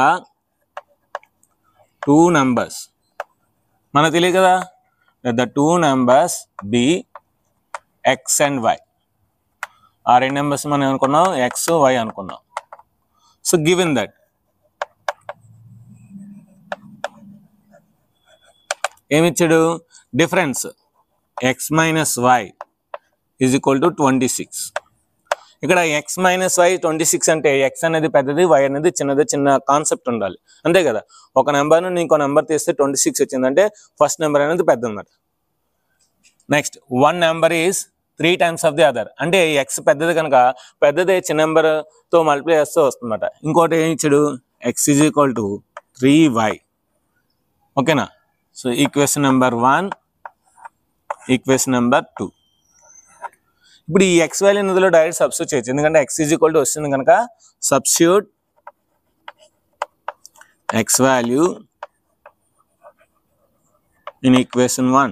two numbers మనకు తెలియదు కదా. Let the two numbers be x and why. ఆ రెండు నెంబర్స్ మనం అనుకున్నాం ఎక్స్ వై అనుకున్నాం. సో గివెన్ దట్ ఏమిచ్చాడు? Difference x minus y is equal to twenty six. ఇక్కడ x minus y twenty six అంటే ఎక్స్ అనేది పెద్దది, వై అనేది చిన్నది. చిన్న కాన్సెప్ట్ ఉండాలి అంతే కదా. ఒక నెంబర్ నుండి ఇంకో నెంబర్ తీస్తే ట్వంటీ సిక్స్ వచ్చిందంటే ఫస్ట్ నెంబర్ అనేది పెద్ద అన్నమాట. Next one number is three times of the other. అంటే ఎక్స్ పెద్దది కనుక పెద్దదే చిన్న నెంబర్తో మల్టిప్లై చేస్తూ వస్తుందన్నమాట. ఇంకోటి ఏమి ఇచ్చాడు? X is equal to three y. ఓకేనా. So equation number one, equation number two. ఇప్పుడు ఈ ఎక్స్ వాల్యూ ఇందులో డైరెక్ట్ సబ్స్టిట్యూట్ చేయొచ్చు, ఎందుకంటే ఎక్స్ ఈజ్ ఈక్వల్ టు వస్తుంది కనుక substitute x value in equation one.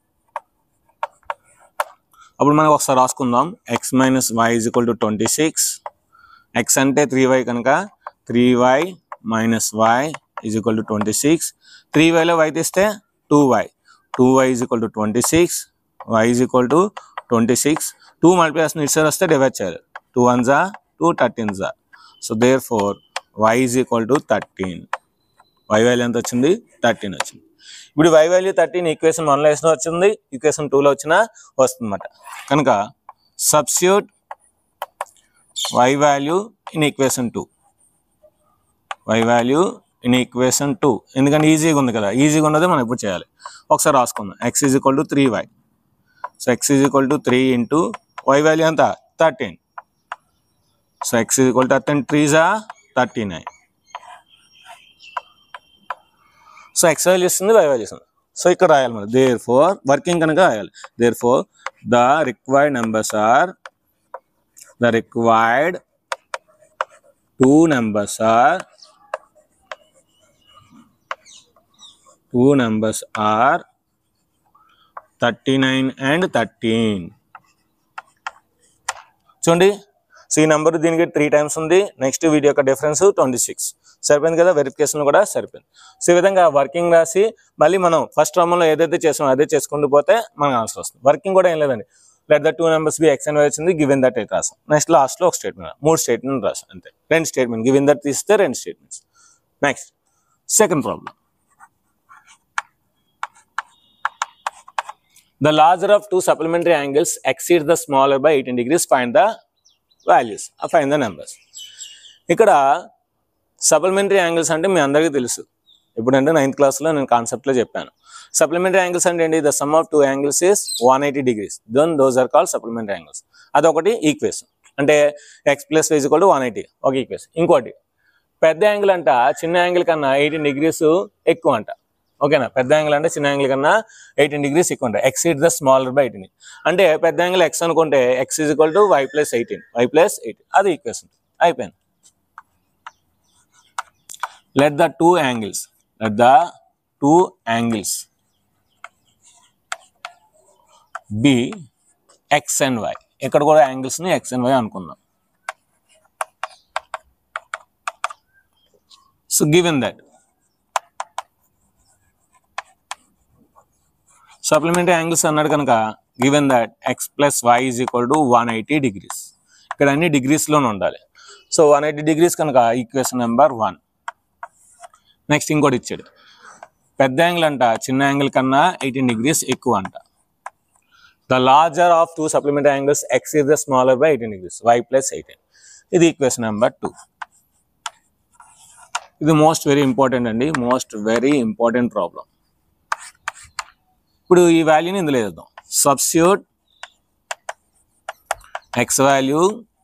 అప్పుడు మనం ఒకసారి రాసుకుందాం. X minus y is equal to twenty six. X అంటే త్రీ వై కనుక three y minus y is equal to twenty six. Three వైలో వై తీస్తే two y. Two y is equal to twenty six y is equal to twenty-six. two multiplication ఇటు సైడ్ వస్తే డివైడ్ చేయాలి. two ones are two thirteens are. So therefore y is equal to thirteen. y value ఎంత వచ్చింది? thirteen వచ్చింది. ఇప్పుడు y value thirteen equation one లో వేసిన వచ్చింది, ఈక్వేషన్ టూ లో వచ్చినా వస్తుంది అన్నమాట. కనుక substitute y value in equation two. y value in equation two, ఎందుకంటే ఈజీగా ఉంది కదా, ఈజీగా ఉన్నది మనం ఇప్పుడు చేయాలి. ఒకసారి రాసుకుందాం. x is equal to three y. So x is equal to three into y value ఎంత? Thirteen. So x is equal to thirteen, three జా thirty nine. So x value ఇస్తుంది, y వాల్యూ ఇస్తుంది. సో ఇక్కడ రాయాలి మరి. దేర్ ఫోర్ వర్కింగ్ కనుక రాయాలి. Therefore the required numbers are the required two numbers are two numbers are thirty-nine and thirteen. చూడండి, సో ఈ నెంబర్ దీనికి త్రీ టైమ్స్ ఉంది. నెక్స్ట్ వీడియో యొక్క డిఫరెన్స్ ట్వంటీ సిక్స్. సరిపోయింది కదా, వెరిఫికేషన్ కూడా సరిపోయింది. సో ఈ విధంగా వర్కింగ్ రాసి మళ్ళీ మనం ఫస్ట్ రౌండ్లో ఏదైతే చేసామో అదే చేసుకుంటూ పోతే మనకు ఆన్సర్ వస్తుంది. వర్కింగ్ కూడా ఏం లేదండి, let the two numbers be x and y వచ్చింది, గివెన్ దట్ అయితే రాసాం. నెక్స్ట్ లాస్ట్లో ఒక స్టేట్మెంట్, మూడు స్టేట్మెంట్ రాసాం అంతే. రెండు స్టేట్మెంట్, గివెన్ దట్ తీస్తే రెండు statements. Next second problem. The larger of two supplementary angles exceeds the smaller by eighteen degrees. Find the values. Find the numbers. ఇక్కడ సప్లిమెంటరీ యాంగిల్స్ అంటే మీ అందరికీ తెలుసు. ఇప్పుడంటే నైన్త్ క్లాస్లో నేను కాన్సెప్ట్లో చెప్పాను. సప్లిమెంటరీ యాంగిల్స్ అంటే ఏంటి? The sum of two angles is one eighty degrees. Then those are called supplementary angles. అదొకటి ఈక్వేషన్. అంటే x plus y is equal to one eighty ఒక ఈక్వేషన్. ఇంకోటి పెద్ద యాంగిల్ అంట చిన్న యాంగిల్ కన్నా ఎయిటీన్ డిగ్రీస్ ఎక్కువ అంట. ఓకేనా? పెద్ద యాంగిల్ అంటే చిన్న యాంగిల్ కన్నా ఎయిటీన్ డిగ్రీస్ ఎక్కువ ఉంటాయి. X it the smaller by eighteen. అంటే పెద్ద యాంగిల్ ఎక్స్ అనుకుంటే x is equal to y plus eighteen. Y plus eighteen అది ఈక్వేషన్. అయిపోయింది. Let the two angles let the two angles be x and y. ఇక్కడ కూడా యాంగిల్స్ని ఎక్స్ అండ్ వై అనుకుందాం. So given that supplementary angles అన్నాడు కనుక given that x plus y is equal to one eighty degrees. ఇక్కడ అన్ని డిగ్రీస్లోనే ఉండాలి. సో వన్ ఎయిటీ డిగ్రీస్ కనుక ఈక్వేషన్ నెంబర్ వన్. నెక్స్ట్ ఇంకోటి ఇచ్చాడు, పెద్ద యాంగిల్ అంట చిన్న యాంగిల్ కన్నా ఎయిటీన్ డిగ్రీస్ ఎక్కువ అంట. The larger of two supplementary angles x is the smaller by eighteen degrees. Y plus eighteen. ఇది ఈక్వేషన్ నెంబర్ టూ. ఇది మోస్ట్ వెరీ ఇంపార్టెంట్ అండి, మోస్ట్ వెరీ ఇంపార్టెంట్ ప్రాబ్లం. ఇప్పుడు ఈ వాల్యూని ఇందులో వేద్దాం. Substitute x value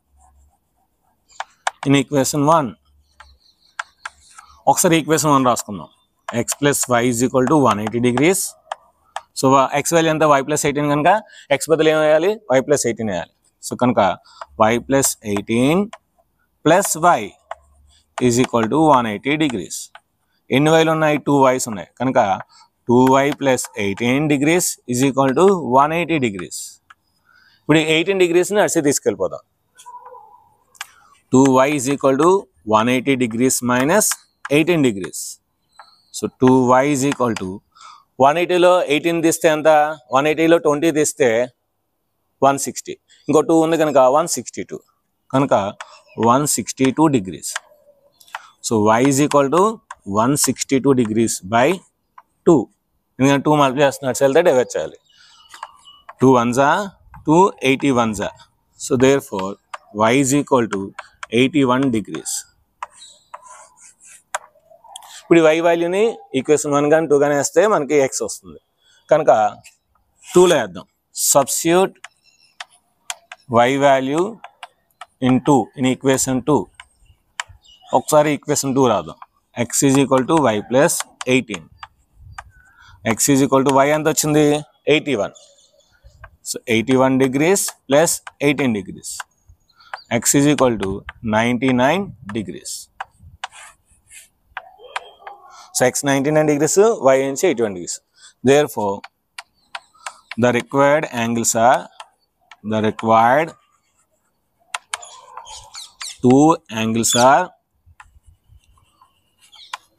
in equation one. ఒకసారి ఈక్వేషన్ వన్ రాసుకుందాం. X plus y is equal to one eighty degrees. So x value ఎంత? వై ప్లస్ ఎయిటీన్ కనుక ఎక్స్ బదులు ఏం వేయాలి? వై ప్లస్ ఎయిటీన్ వేయాలి. సో కనుక y plus eighteen plus y is equal to one eighty degrees. ఎన్ని వైలు ఉన్నాయి? టూ వైస్ ఉన్నాయి కనుక two y plus eighteen degrees is equal to one eighty degrees. ఇప్పుడు ఎయిటీన్ డిగ్రీస్ని అడిసి తీసుకెళ్ళిపోదాం. Two y is equal to one eighty degrees minus eighteen degrees. So two y is equal to one ఎయిటీలో ఎయిటీన్ తీస్తే ఎంత? వన్ ఎయిటీలో ట్వంటీ తీస్తే వన్ సిక్స్టీ. ఇంకో టూ ఉంది కనుక వన్ సిక్స్టీ టూ కనుక one sixty two degrees. So y is equal to one sixty two degrees by two. ఎందుకంటే టూ మల్టిప్లై చేస్తున్నట్టు వెళ్తే డివైడ్ చేయాలి. టూ వన్జా టూ, ఎయిటీ వన్జా. So therefore y is equal to eighty one degrees. ఇప్పుడు వై వాల్యూని ఈక్వేషన్ వన్ కానీ టూ కానీ వేస్తే మనకి ఎక్స్ వస్తుంది కనుక టూలో వేద్దాం. Substitute y value in two in equation two. ఒకసారి ఈక్వేషన్ టూ రాద్దాం. X is equal to y plus eighteen. X is equal to y ఎంత వచ్చింది? Eighty one. So eighty one degrees plus eighteen degrees. X is equal to ninety nine degrees. So x ninety nine degrees, y నుంచి eighty one degrees. Therefore the required angles are the required two angles are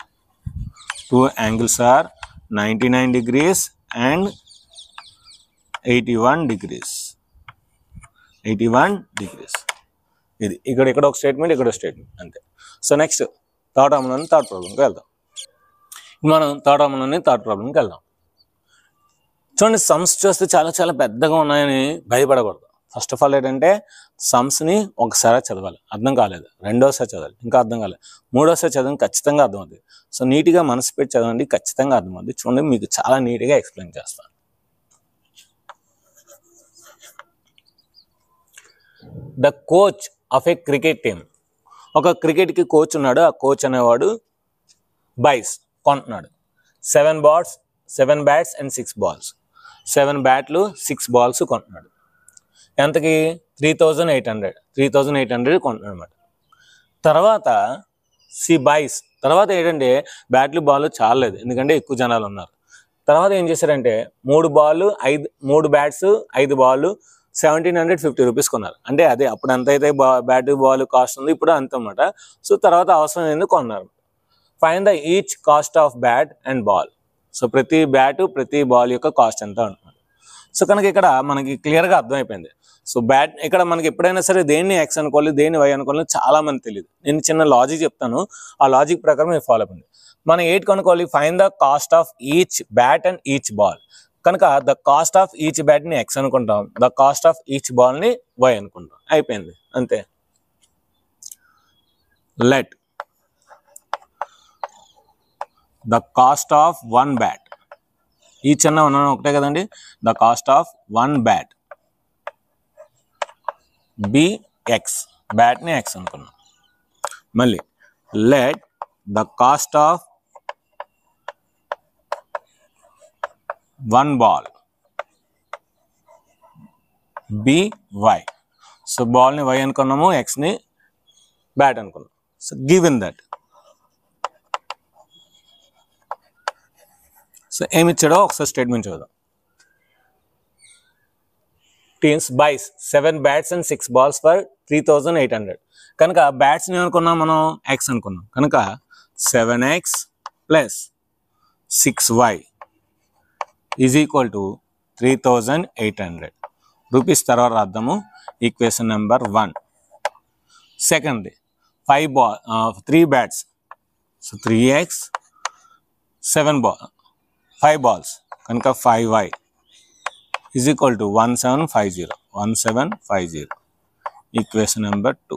two angles are ninety-nine degrees and eighty one degrees eighty one degrees ఇది ఇక్కడ ఇక్కడ ఒక స్టేట్మెంట్ ఇక్కడ ఒక స్టేట్మెంట్ అంతే. So next third problem third ప్రాబ్లంకి వెళ్దాం. మనం థర్డ్ ప్రాబ్లం థర్డ్ ప్రాబ్లంకి వెళ్దాం. చూడండి, సమ్స్ చూస్తే చాలా చాలా పెద్దగా ఉన్నాయని భయపడకూడదు. ఫస్ట్ ఆఫ్ ఆల్ ఏంటంటే సమ్స్ని ఒకసారి చదవాలి, అర్థం కాలేదు రెండోసారి చదవాలి, ఇంకా అర్థం కాలేదు మూడోసారి చదవండి, ఖచ్చితంగా అర్థం అవుతుంది. సో నీట్గా మనసు పెట్టి చదవండి, ఖచ్చితంగా అర్థం అవుతుంది. చూడండి, మీకు చాలా నీట్గా ఎక్స్ప్లెయిన్ చేస్తాను. The coach of a cricket team, ఒక క్రికెట్కి కోచ్ ఉన్నాడు. ఆ కోచ్ అనేవాడు బైస్ కొంటున్నాడు seven balls seven bats and six balls seven బ్యాట్లు సిక్స్ బాల్స్ కొంటున్నాడు. ఎంతకి three thousand eight hundred three thousand eight hundred కొంటున్నాడు అనమాట. తర్వాత సి బైస్, తర్వాత ఏంటంటే బ్యాట్లు బాల్ చాలలేదు ఎందుకంటే ఎక్కువ జనాలు ఉన్నారు. తర్వాత ఏం చేశారంటే మూడు బాల్ ఐదు మూడు బ్యాట్స్ ఐదు ball seventeen hundred fifty rupees కొన్నారు. అంటే అదే అప్పుడు ఎంత అయితే బా బ్యాట్ బాల్ కాస్ట్ ఉంది ఇప్పుడు అంత అనమాట. సో తర్వాత అవసరం ఏంది కొన్నారు. Find the each cost of bat and ball. So ప్రతి బ్యాటు ప్రతి బాల్ యొక్క కాస్ట్ ఎంత ఉంటుంది. సో కనుక ఇక్కడ మనకి క్లియర్గా అర్థమైపోయింది. సో బ్యాట్ ఇక్కడ మనకి ఎప్పుడైనా సరే దేన్ని ఎక్స్ అనుకోవాలి దేన్ని వై అనుకోవాలి చాలా మంది తెలియదు. నేను చిన్న లాజిక్ చెప్తాను, ఆ లాజిక్ ప్రకారం మీరు ఫాలో అవ్వండి. మనం ఎయిట్ కనుక్కోవాలి, find the cost of each bat and each ball. కనుక ద కాస్ట్ ఆఫ్ ఈచ్ బ్యాట్ని ఎక్స్ అనుకుంటాం, ద కాస్ట్ ఆఫ్ ఈచ్ బాల్ని వై అనుకుంటాం. అయిపోయింది అంతే. Let the cost of one bat, each అన్న వన్ ఒకటే కదండి, the cost of one bat be x, బ్యాట్ని ఎక్స్ అనుకున్నాం. మళ్ళీ let the cost of one ball be y. So బాల్ని వై అనుకున్నాము, ఎక్స్ని బ్యాట్ అనుకున్నాం. సో గివెన్ దట్ సో ఏమి ఇచ్చాడో ఒకసారి స్టేట్మెంట్ చూద్దాం. Teams buys seven bats and six balls for three thousand eight hundred. కనుక బ్యాట్స్ని అనుకున్నాం మనం ఎక్స్ అనుకున్నాం. కనుక seven x plus six y is equal to three thousand eight hundred rupees. తర్వాత రాద్దాము ఈక్వేషన్ నెంబర్ వన్. సెకండ్ది five ball three bats, so three x seven ball five balls కనుక five y is equal to one seven five zero one seven five zero equation number two.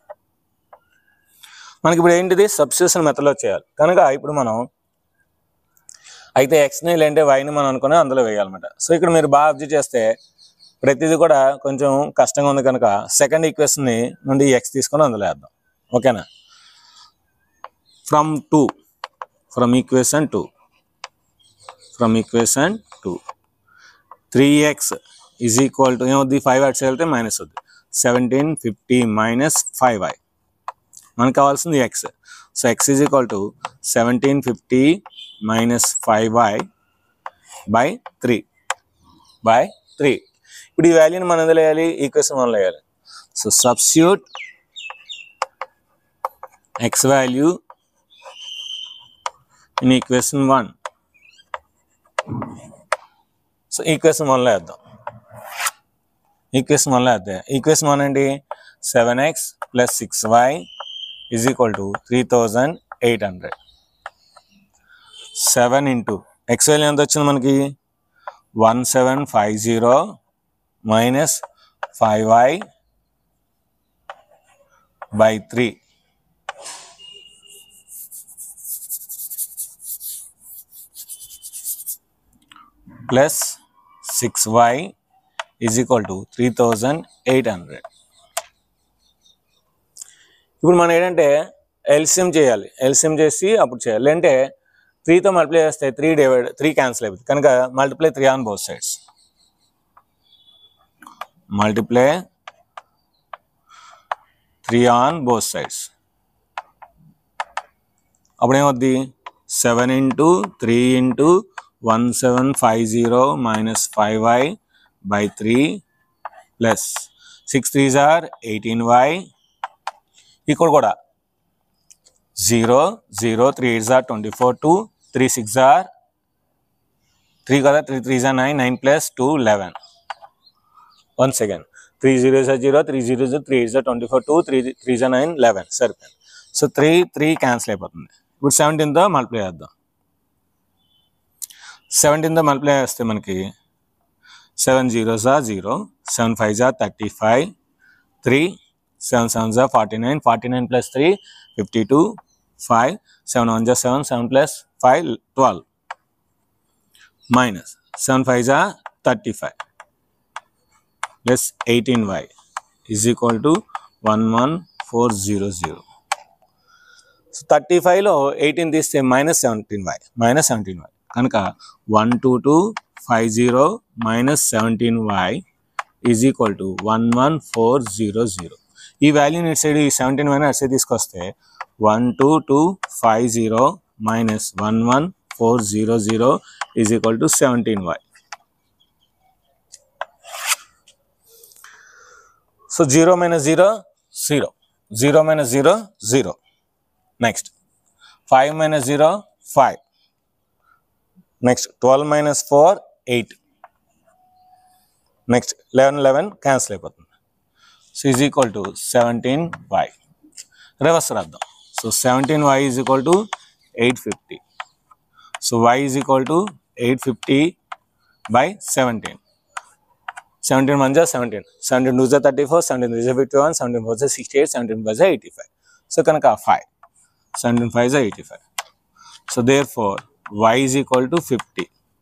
మనకి ఇప్పుడు ఏంటిది సబ్స్టిట్యూషన్ మెథడ్లో చేయాలి. కనుక ఇప్పుడు మనం అయితే ఎక్స్ని లేదంటే వైని మనం అనుకుని అందులో వేయాలన్నమాట. సో ఇక్కడ మీరు బాగా అబ్జర్వ్ చేస్తే ప్రతిదీ కూడా కొంచెం కష్టంగా ఉంది కనుక సెకండ్ ఈక్వేషన్ని నుండి ఎక్స్ తీసుకొని అందులో వేద్దాం. ఓకేనా? From two from equation two from equation two three x is equal to ఏమవుద్ది ఫైవ్ అట్స్ వెళ్తే మైనస్ అవుద్ది seventeen fifty minus five y. మనకు కావాల్సింది x. So x is equal to seventeen fifty minus five y by three by three. ఇప్పుడు ఈ వాల్యూని మనం ఎందులో వేయాలి? ఈక్వేషన్ వన్లో వేయాలి. So substitute x value in equation one. So equation వన్లో వేద్దాం. ఈక్వేషన్ వన్లో వేద్దాం. ఈక్వేషన్ వన్ ఏంటి? Seven x plus six y is equal to three thousand eight hundred. Seven into x value ఎంత వచ్చింది మనకి? One seven five zero minus five y by three plus six y is equal to three thousand eight hundred. ఇప్పుడు మనం ఏంటంటే ఎల్సిఎం చేయాలి. ఎల్సిఎం చేసి అప్పుడు చేయాలి. అంటే త్రీతో మల్టిప్లై చేస్తే త్రీ డివైడ్ త్రీ క్యాన్సిల్ అయిపోతుంది కనుక multiply three on both sides. Multiply three on both sides. అప్పుడు ఏమవుద్ది? Seven into three into one seven five zero minus five y by three plus six three జార్ ఎయిటీన్ వై. ఇక్కడ కూడా జీరో జీరో త్రీ ఎయిట్ జార్ twenty four two three six జార్ త్రీ కదా త్రీ త్రీ జార్ nine nine plus two eleven once again three zero జా జీరో, త్రీ జీరో జా త్రీ ఎయిట్ జా twenty four, two three three జా నైన్, లెవెన్ సరిపోయింది. సో త్రీ త్రీ క్యాన్సిల్ అయిపోతుంది. ఇప్పుడు సెవెంటీన్తో మల్టిప్లై చేద్దాం. సెవెంటీన్తో మల్టిప్లై చేస్తే మనకి సెవెన్ జీరో జా జీరో, సెవెన్ ఫైవ్ జా thirty five, three seven seven జా forty nine, forty nine plus three fifty two, five seven one జా seven, seven plus five twelve, minus seven five జా thirty five plus eighteen why is equal to one one four zero zero. So thirty ఫైవ్లో ఎయిటీన్ తీస్తే minus seventeen y, minus seventeen y కనుక one two two five zero minus seventeen y is equal to one one four zero zero. ఈ వాల్యూని ఇటు సైడ్ ఈ సెవెంటీన్ వైని అటు సైడ్ తీసుకొస్తే one two two five zero minus one one four zero zero is equal to seventeen y. So zero minus zero zero, zero minus zero zero. Next five minus zero five, next twelve minus four eight, next eleven eleven cancel అయిపోతుంది. So is equal to seventeen y. Reverse రాద్దాం. So seventeen y is equal to eight fifty. So y is equal to eight fifty by seventeen. Seventeen one జా సెవెంటీన్, సెవెంటీన్ టూ జా థర్టీ ఫోర్, సెవెంటీన్ త్రీ జా ఫిఫ్టీ వన్, సెవెంటీన్ ఫోర్ జా సిక్స్టీ ఎయిట్, సెవెంటీన్ ఫైవ్ జా ఎయిటీ ఫైవ్. సో కనుక ఫైవ్, సెవెంటీన్ ఫైవ్ జా eighty five. So therefore y is equal to fifty.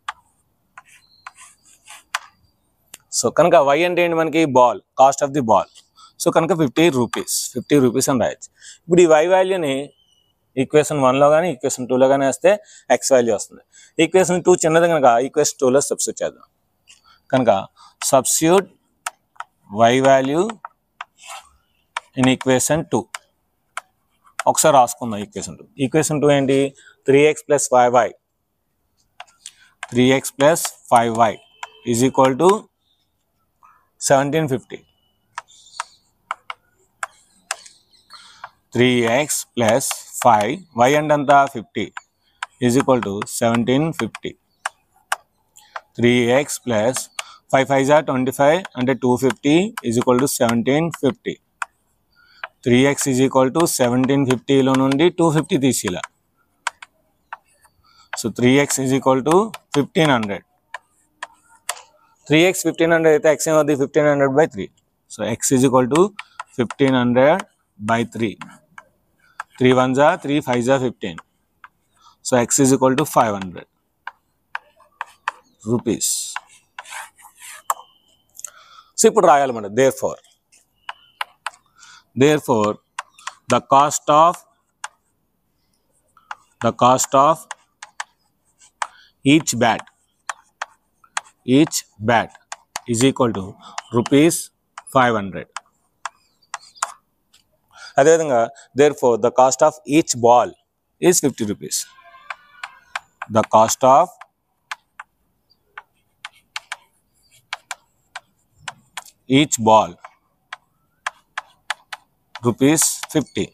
So కనుక వై అంటే ఏంటి మనకి ball, cost of the ball. So కనుక ఫిఫ్టీ రూపీస్, ఫిఫ్టీ రూపీస్ అని రాయొచ్చు. ఇప్పుడు ఈ వై వాల్యూని ఈక్వేషన్ వన్లో కానీ ఈక్వేషన్ టూలో కానీ వేస్తే ఎక్స్ వాల్యూ వస్తుంది. ఈక్వేషన్ టూ చిన్నది కనుక ఈక్వేషన్ టూలో సబ్స్టిట్యూట్ చేద్దాం. కనుక substitute y value in equation two. ఒకసారి రాసుకుందాం ఈక్వేషన్ టూ. ఈక్వేషన్ టూ ఏంటి, three x plus five y, three x plus five y is equal to seventeen fifty. Three x plus five y అంటే అంత fifty is equal to seventeen fifty. Three x plus five five జా ట్వంటీ ఫైవ్ అంటే two fifty is equal to seventeen fifty. Three x is equal to seventeen ఫిఫ్టీలో నుండి టూ ఫిఫ్టీ తీసిలా. So three x is equal to fifteen hundred. Three x fifteen hundred అయితే ఎక్స్ ఏమవుతుంది, fifteen hundred by three. So x is equal to fifteen hundred by three. Three one జా త్రీ, ఫైవ్ జా fifteen. So x is equal to five hundred rupees. So ఇప్పుడు రాయాలన్నమాట. Therefore therefore the cost of the cost of each bat each bat is equal to rupees five hundred. అదేవిధంగా therefore the cost of each ball is fifty rupees. The cost of each ball rupees fifty.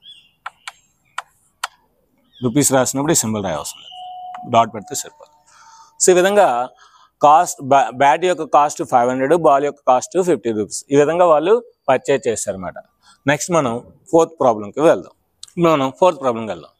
Rupees రాసినప్పుడు ఈ సింబల్ రాయవలసింది, డాట్ పెడితే సరిపోతుంది. సో ఈ విధంగా కాస్ట్ బ్యాట్ యొక్క కాస్ట్ ఫైవ్ హండ్రెడ్, బాల్ యొక్క కాస్ట్ ఫిఫ్టీ రూపీస్. ఈ విధంగా వాళ్ళు పర్చేజ్ చేస్తారన్నమాట. నెక్స్ట్ మనం ఫోర్త్ ప్రాబ్లంకి వెళ్దాం. మనం ఫోర్త్ ప్రాబ్లంకి వెళ్దాం.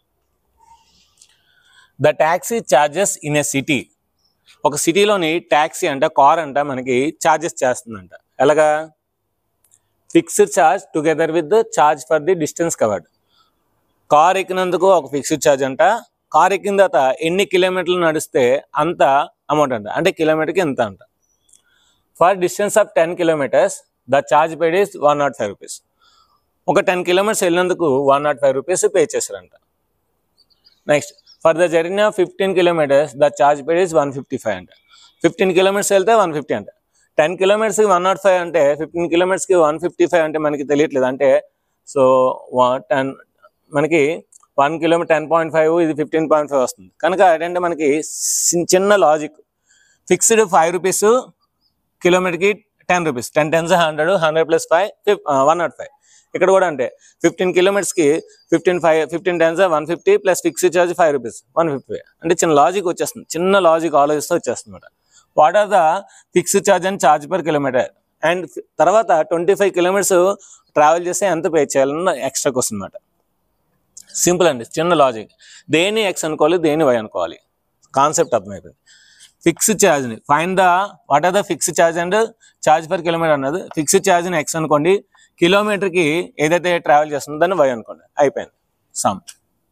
The taxi charges in a city. ఒక సిటీలోని ట్యాక్సీ అంట, కార్ అంట మనకి ఛార్జెస్ చేస్తుందంట. ఎలాగా, fixed charge together with the charge for the distance covered. Car ఎక్కినందుకు ఒక ఫిక్స్డ్ ఛార్జ్ అంట, కార్ ఎక్కిన తర్వాత ఎన్ని కిలోమీటర్లు నడిస్తే అంత అమౌంట్ అంట, అంటే కిలోమీటర్కి ఎంత అంట. For distance of ten kilometers the charge paid is one nought five rupees. ఒక టెన్ కిలోమీటర్స్ వెళ్ళినందుకు one nought five rupees pay చేశారంట. Next for the journey of fifteen kilometers the charge paid is one fifty five అంట. ఫిఫ్టీన్ కిలోమీటర్స్ వెళ్తే వన్ ఫిఫ్టీ అంట. టెన్ కిలోమీటర్స్కి వన్ నాట్ ఫైవ్ అంటే ఫిఫ్టీన్ కిలోమీటర్స్కి వన్ ఫిఫ్టీ ఫైవ్ అంటే మనకి తెలియట్లేదు. అంటే సో టెన్ మనకి one kilometer ten point five ఇది ఫిఫ్టీన్ పాయింట్ ఫైవ్ వస్తుంది. కనుక ఏంటంటే మనకి చిన్న లాజిక్, ఫిక్స్డ్ ఫైవ్ రూపీస్ కిలోమీటర్కి ten rupees, ten tens hundred, hundred plus five one nought five. ఇక్కడ కూడా అంటే ఫిఫ్టీన్ కిలోమీటర్స్కి fifteen five fifteen tens one fifty plus fixed charge five rupees one fifty five. అంటే చిన్న లాజిక్ వచ్చేస్తుంది, చిన్న లాజిక్ ఆలోచిస్తూ వచ్చేస్తుంది అనమాట. What are the fixed charge and charge per kilometer. And తర్వాత ట్వంటీ ఫైవ్ కిలోమీటర్స్ ట్రావెల్ చేస్తే ఎంత పే చేయాలన్న ఎక్స్ట్రా క్వశ్చన్ అనమాట. సింపుల్ అండి, చిన్న లాజిక్. దేని ఎక్స్ అనుకోవాలి, దేని వై అనుకోవాలి, కాన్సెప్ట్ అర్థమైపోయింది. ఫిక్స్డ్ ఛార్జ్ని find the what are the fixed charge and charge per kilometer అన్నది. ఫిక్స్డ్ ఛార్జ్ని ఎక్స్ అనుకోండి, కిలోమీటర్కి ఏదైతే ట్రావెల్ చేస్తుందో దాన్ని వై అనుకోండి, అయిపోయింది sum.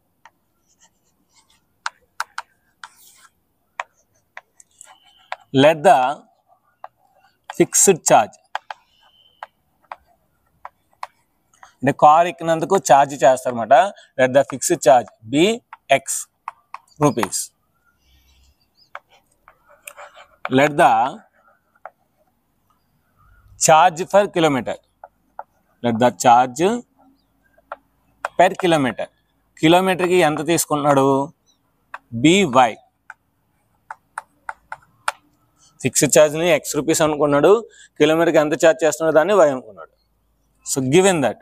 Let the fixed charge అంటే కార్ ఎక్కినందుకు ఛార్జ్ చేస్తారన్నమాట. Let the fixed charge be x rupees. Let the charge per kilometer let the charge per kilometer కిలోమీటర్కి ఎంత తీసుకుంటున్నాడు, బివై. ఫిక్స్డ్ ఛార్జ్ని ఎక్స్ రూపీస్ అనుకున్నాడు, కిలోమీటర్కి ఎంత ఛార్జ్ చేస్తున్నాడు దాన్ని వై అనుకున్నాడు. సో గివెన్ దట్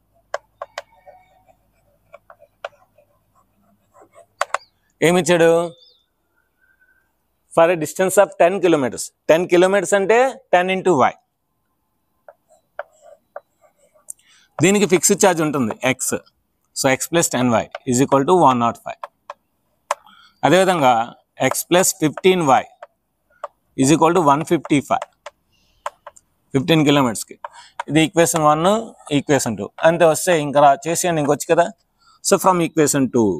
ఏమిచ్చాడు, for a distance of ten kilometers ten kilometers అంటే టెన్ ఇంటూ వై. దీనికి ఫిక్స్డ్ ఛార్జ్ ఉంటుంది x. So x plus ten y is equal to one nought five. అదేవిధంగా x plus fifteen y is equal to one fifty five fifteen కిలోమీటర్స్కి. ఇది ఈక్వేషన్ వన్, ఈక్వేషన్ టూ అంతే వస్తే ఇంకా రా చేసేయండి ఇంకొచ్చు కదా. So from equation two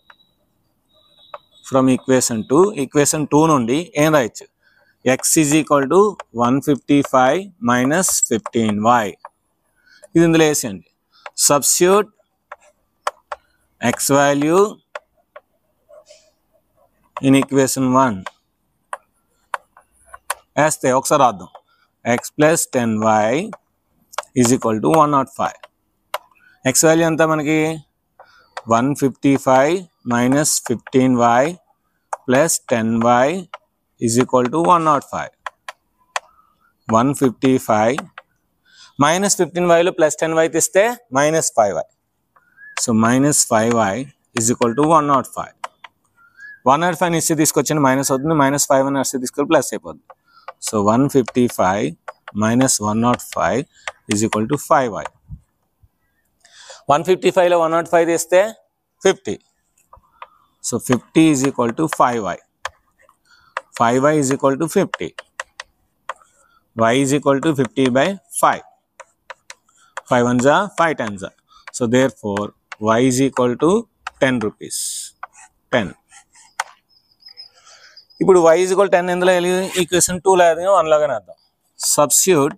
from equation two equation two నుండి ఏం రాయొచ్చు, x is equal to one fifty five minus fifteen y. ఇది ఇందులో వేసేయండి. Substitute x value in equation one వేస్తే ఒకసారి రాద్దాం. X plus ten y is equal to one nought five. X value ఎంత మనకి, one fifty five minus fifteen y plus ten y is equal to one nought five. One fifty five minus fifteen వైలో ప్లస్ టెన్ వై తీస్తే minus five y. So minus five y is equal to one nought five. One nought five ఇస్తే తీసుకొచ్చింది మైనస్ అవుతుంది, మైనస్ ఫైవ్ అని వస్తే తీసుకొని ప్లస్ అయిపోతుంది. So one fifty five minus one nought five is equal to five y. One fifty ఫైవ్లో వన్ నాట్ ఫైవ్ తీస్తే fifty. So fifty is equal to five y. Five y is equal to fifty. Y is equal to fifty by five. Five one జా ఫైవ్ టెన్ జా. So therefore y is equal to ten rupees. Ten. ఇప్పుడు వై ఈజ్ ఈక్వల్ టెన్ ఎందులో ఈక్వేషన్ టూలో అది వన్లోగానే అర్థం. Substitute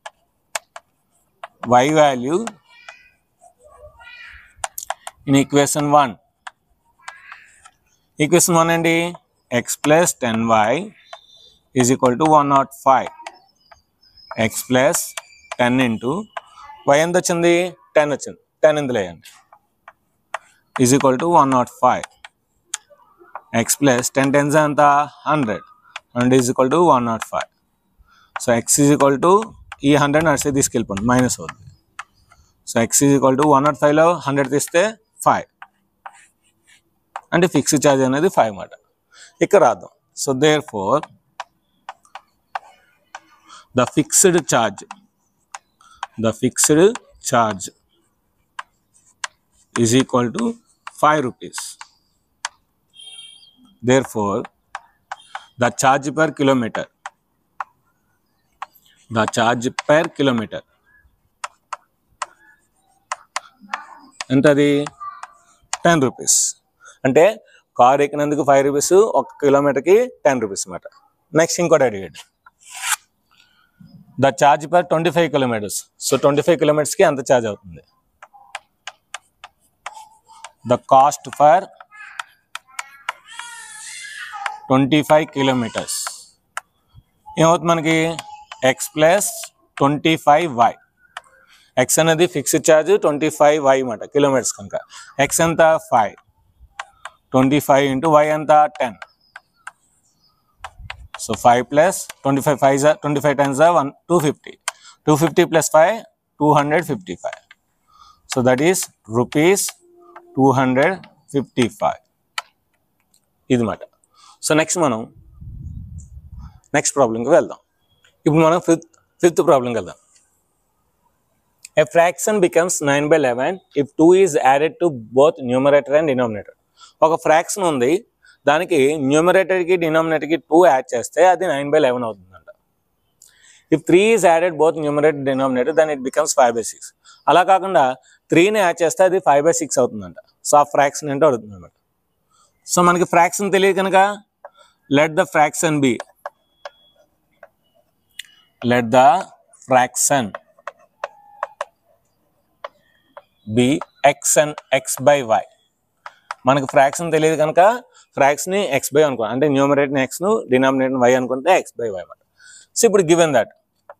y value in equation one. Equation one అండి, x plus ten y is equal to one nought five. X plus ten into y ఎంత వచ్చింది, టెన్ వచ్చింది, టెన్ ఇందులో వేయండి is equal to one nought five. X plus ten tens ఎంత hundred, hundred is equal to one nought five. So x is equal to ఈ హండ్రెడ్ నడిస్తే తీసుకెళ్ళిపోండి, మైనస్ అవుతుంది. So x is equal to one not ఫైవ్లో హండ్రెడ్ తీస్తే ఫైవ్ అంటే ఫిక్స్డ్ ఛార్జ్ అనేది ఫైవ్ అన్నమాట. ఇక్కడ రాద్దాం. So therefore the fixed charge the fixed charge is equal to five rupees. Therefore, the charge per kilometer, the charge per kilometer, ఎంతది టెన్ రూపీస్. అంటే కార్ ఎక్కినందుకు ఫైవ్ రూపీస్, ఒక కిలోమీటర్కి టెన్ రూపీస్ అన్నమాట. నెక్స్ట్ ఇంకోటి అడిగాడు, the charge per twenty five kilometres. So twenty five కిలోమీటర్స్కి ఎంత ఛార్జ్ అవుతుంది. The cost for twenty five kilometres ఏమవుతుంది మనకి, x plus twenty five y. X అనేది fixed charge, twenty five y అన్నమాట కిలోమీటర్స్ కనుక. ఎక్స్ ఎంత five, twenty five into y ఎంత ten. So five plus twenty five five జా ట్వంటీ ఫైవ్ టెన్స్ జా one two fifty. Two fifty plus five two hundred fifty five. So that is rupees two hundred fifty five ఇది మాట. సో నెక్స్ట్ మనం నెక్స్ట్ ప్రాబ్లంకి వెళ్దాం. ఇప్పుడు మనం ఫిఫ్త్ ఫిఫ్త్ ప్రాబ్లం కదా. A fraction becomes nine by eleven if two is added to both numerator and denominator. ఒక ఫ్రాక్షన్ ఉంది, దానికి న్యూమరేటర్కి డినామినేటర్కి టూ యాడ్ చేస్తే అది నైన్ బై లెవెన్ అవుతుందంట. If three is added both numerator denominator then it becomes five by six. అలా కాకుండా త్రీని యాడ్ చేస్తే అది ఫైవ్ బై సిక్స్ అవుతుందంట. సో ఆ ఫ్రాక్షన్ ఏంటో అడుగుతుంది అనమాట. సో మనకి ఫ్రాక్షన్ తెలియదు కనుక let the fraction be let the fraction be x and x by y. మనకు ఫ్రాక్షన్ తెలియదు కనుక ఫ్రాక్స్ని ఎక్స్ బై అనుకో, అంటే న్యూమరేటర్ని ఎక్స్ను డినామినేటర్ని వై అనుకుంటే ఎక్స్ బై వై అనమాట. సో ఇప్పుడు గివెన్ దట్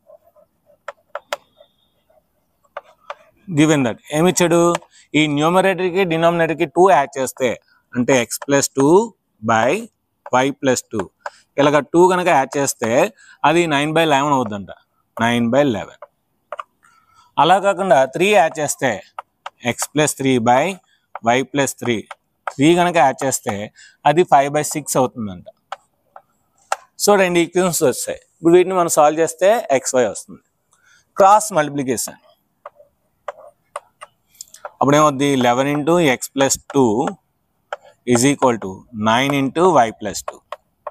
గివెన్ దట్ ఏమిచ్చాడు, ఈ న్యూమరేటర్కి డినామినేటర్కి టూ యాడ్ చేస్తే అంటే x plus two by y plus two, ఇలాగ టూ కనుక యాడ్ చేస్తే అది నైన్ బై లెవెన్ అవుతుందంట. Nine by eleven. అలా కాకుండా త్రీ యాడ్ చేస్తే x plus three by y plus three, three కనుక యాడ్ చేస్తే అది ఫైవ్ బై సిక్స్ అవుతుందంట. సో రెండు ఈక్వేషన్స్ వస్తాయి. ఇప్పుడు వీటిని మనం సాల్వ్ చేస్తే ఎక్స్ వై వస్తుంది. క్రాస్ మల్టిప్లికేషన్ అప్పుడేమవుద్ది, eleven into x plus two is equal to nine into y plus two.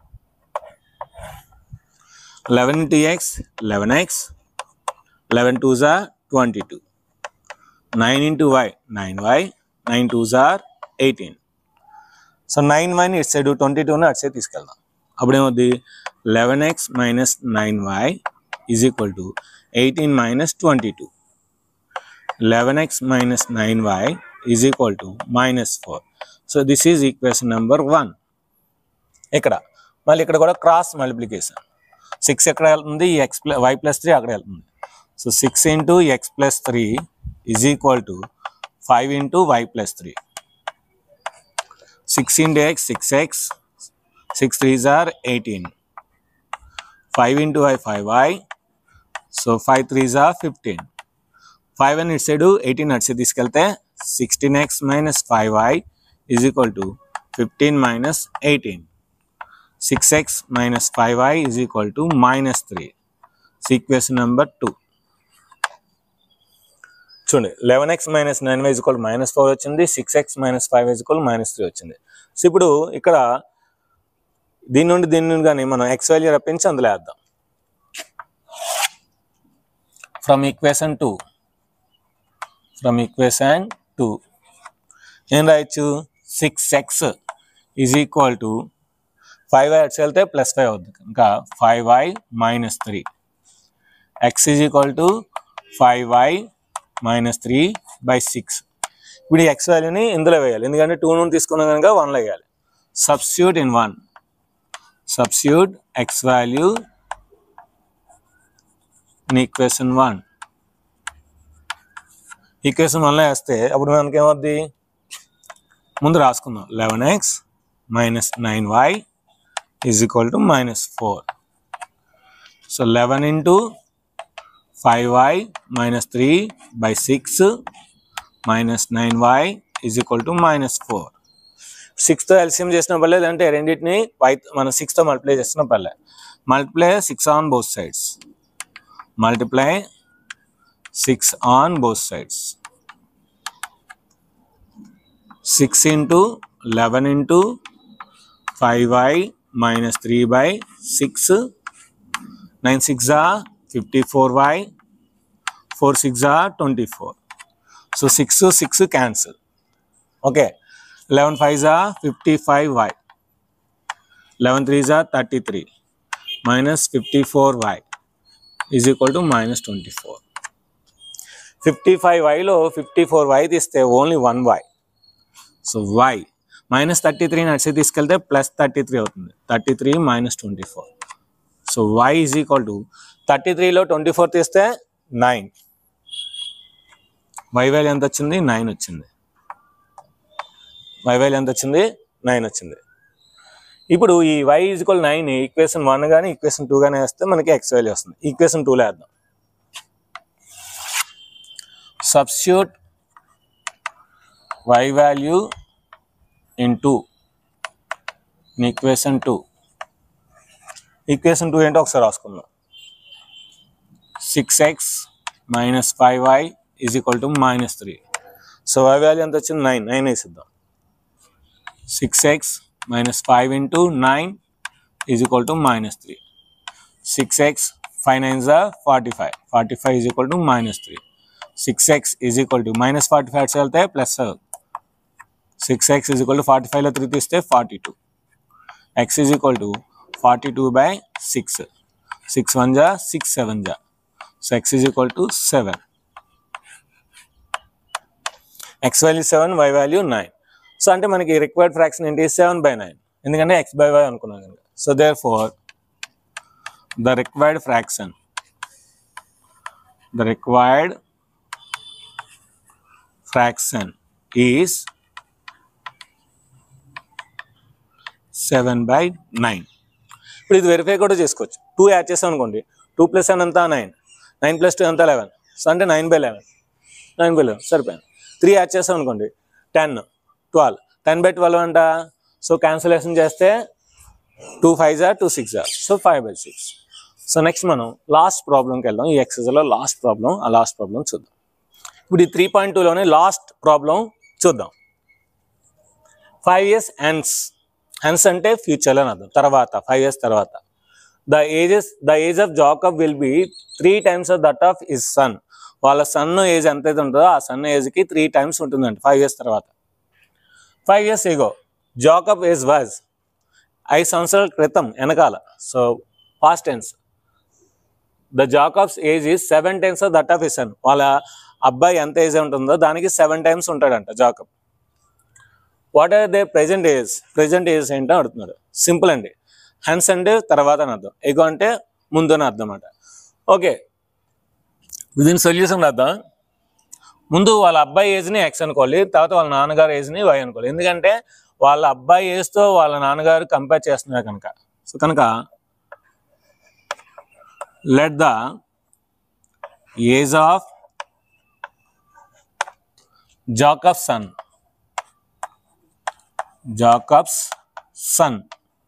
Eleven into x eleven x, eleven twos are twenty two. Nine into y nine y, nine twos are eighteen. So nine వైని ఇటు సైడ్, ట్వంటీ టూని అటు సైడ్ తీసుకెళ్దాం. అప్పుడేమవుద్ది, eleven x minus nine y is equal to eighteen minus twenty two. Eleven x minus nine y is equal to minus four. So this is equation number one. ఇక్కడ మళ్ళీ ఇక్కడ కూడా క్రాస్ మల్టిప్లికేషన్. సిక్స్ ఎక్కడ వెళ్తుంది, ఈ x plus y plus three అక్కడ వెళ్తుంది. So six into x plus three is equal to five into y plus three. Six into x six x, six threes are eighteen. Five into y five y, so five threes are fifteen. Five అని ఇటు సైడ్, ఎయిటీన్ అటు సైడ్ తీసుకెళ్తే sixteen x minus five y is equal to fifteen minus eighteen. Six x minus five y is equal to minus three. Equation number two. చూడండి, eleven x minus nine y equal minus four వచ్చింది, six x minus five equal minus three వచ్చింది. సో ఇప్పుడు ఇక్కడ దీని నుండి దీని నుండి కానీ మనం ఎక్స్ వాల్యూ రప్పించి అందులో వేద్దాం. From equation two from equation two ఏం రాయొచ్చు, six x is equal to five y అట్స్ వెళ్తే ప్లస్ ఫైవ్ అవుతుంది, ఇంకా five y minus three. X is equal to five y minus three by six. ఇప్పుడు ఈ ఎక్స్ వాల్యూని ఇందులో వేయాలి, ఎందుకంటే టూ నుండి తీసుకున్నాం కనుక వన్లో వేయాలి. Substitute in one, substitute x value in equation one. Equation వన్లో వేస్తే అప్పుడు మనకి ఏమవుద్ది, ముందు రాసుకుందాం. Eleven x minus nine y is equal to minus four. So eleven into five y minus three by six minus nine y is equal to minus four. సిక్స్తో ఎల్సిఎం చేసిన పర్లేదు, అంటే రెండింటిని వై మనం సిక్స్తో మల్టిప్లై చేసిన పర్లేదు. Multiply six on both sides, multiply six on both sides. Six into eleven into five y minus three by six, nine six are fifty four y, four six are twenty four. So six six cancel. Okay, eleven five are fifty five y, eleven three are thirty three minus fifty four y is equal to minus twenty four. Fifty five వైలో ఫిఫ్టీ ఫోర్ వై తీస్తే only one why. So y minus thirty three నడిచి తీసుకెళ్తే ప్లస్ థర్టీ త్రీ అవుతుంది, thirty three minus twenty four. So y is equal to thirty త్రీలో ట్వంటీ ఫోర్ తీస్తే నైన్. వై వాల్యూ ఎంత వచ్చింది, నైన్ వచ్చింది. వై వాల్యూ ఎంత వచ్చింది, నైన్ వచ్చింది. ఇప్పుడు ఈ y is equal nine equation one కానీ ఈక్వేషన్ టూ కానీ వేస్తే మనకి ఎక్స్ వాల్యూ వస్తుంది. ఈక్వేషన్ టూలో వేద్దాం. Substitute y value in two in equation two. Equation two ఏంటో ఒకసారి రాసుకుందాం. Six x minus five y is equal to minus three. So y value ఎంత వచ్చింది? నైన్. నైన్ వేసిద్దాం. Six x minus five into nine is equal to minus three. Six x five nines are forty five. Forty five is equal to minus three. Six x is equal to minus forty five వెళ్తే plus six x is equal to forty ఫైవ్లో త్రీ తీస్తే forty two. X is equal to forty two by six. Six one జా సిక్స్ సెవెన్ జా. So x is equal to seven. X value seven, y value nine. So అంటే మనకి రిక్వైర్డ్ ఫ్రాక్షన్ ఏంటి? సెవెన్ బై నైన్, ఎందుకంటే ఎక్స్ బై వై అనుకున్నాం కనుక. So therefore the required fraction the required fraction is seven by nine. ఇప్పుడు ఇది వెరిఫై కూడా చేసుకోవచ్చు. టూ యాడ్ చేసాం అనుకోండి, టూ ప్లస్ సెవెన్ అంతా నైన్, నైన్ ప్లస్ టూ అంతా లెవెన్. సో అంటే nine by eleven, nine by eleven సరిపోయింది. త్రీ యాడ్ చేసాం అనుకోండి, ten, twelve, ten by twelve అంట. సో క్యాన్సిలేషన్ చేస్తే టూ ఫైవ్ జా టూ సిక్స్ జా, so five by six. So next మనం లాస్ట్ ప్రాబ్లంకి వెళ్దాం. ఈ ఎక్సర్సైజ్లో లాస్ట్ ప్రాబ్లం, ఆ లాస్ట్ ప్రాబ్లం చూద్దాం. ఇప్పుడు ఈ త్రీ పాయింట్ టూలోనే లాస్ట్ ప్రాబ్లం చూద్దాం. ఫైవ్ ఇయర్స్ హెన్స్, హెన్స్ అంటే ఫ్యూచర్లో అని అర్థం, తర్వాత, ఫైవ్ ఇయర్స్ తర్వాత. The ages the age of Jacob will be three times of that of his son. వాళ్ళ సన్ ఏజ్ ఎంతైతే ఉంటుందో ఆ సన్ ఏజ్కి త్రీ టైమ్స్ ఉంటుందండి ఫైవ్ ఇయర్స్ తర్వాత. Five years ago Jacob age was, ఐదు సంవత్సరాల క్రితం వెనకాల. So past tense. The Jacob's age is seven times of that of his son. వాళ్ళ అబ్బాయి ఎంత ఏజ్ ఉంటుందో దానికి సెవెన్ టైమ్స్ ఉంటాడంట Jacob. What are they present age? Present age ఏంటో అడుగుతున్నాడు. సింపుల్ అండి. హెన్స్ అంటే తర్వాత అని అర్థం, ఎగో అంటే ముందు అని అర్థం అన్నమాట. ఓకే, దీని సొల్యూషన్ రాద్దాం. ముందు వాళ్ళ అబ్బాయి ఏజ్ని ఎక్స్ అనుకోవాలి, తర్వాత వాళ్ళ నాన్నగారు ఏజ్ని వై అనుకోవాలి. ఎందుకంటే వాళ్ళ అబ్బాయి ఏజ్తో వాళ్ళ నాన్నగారు కంపేర్ చేస్తున్నారు కనుక. సో కనుక let the age of Jacob's son Jacob's son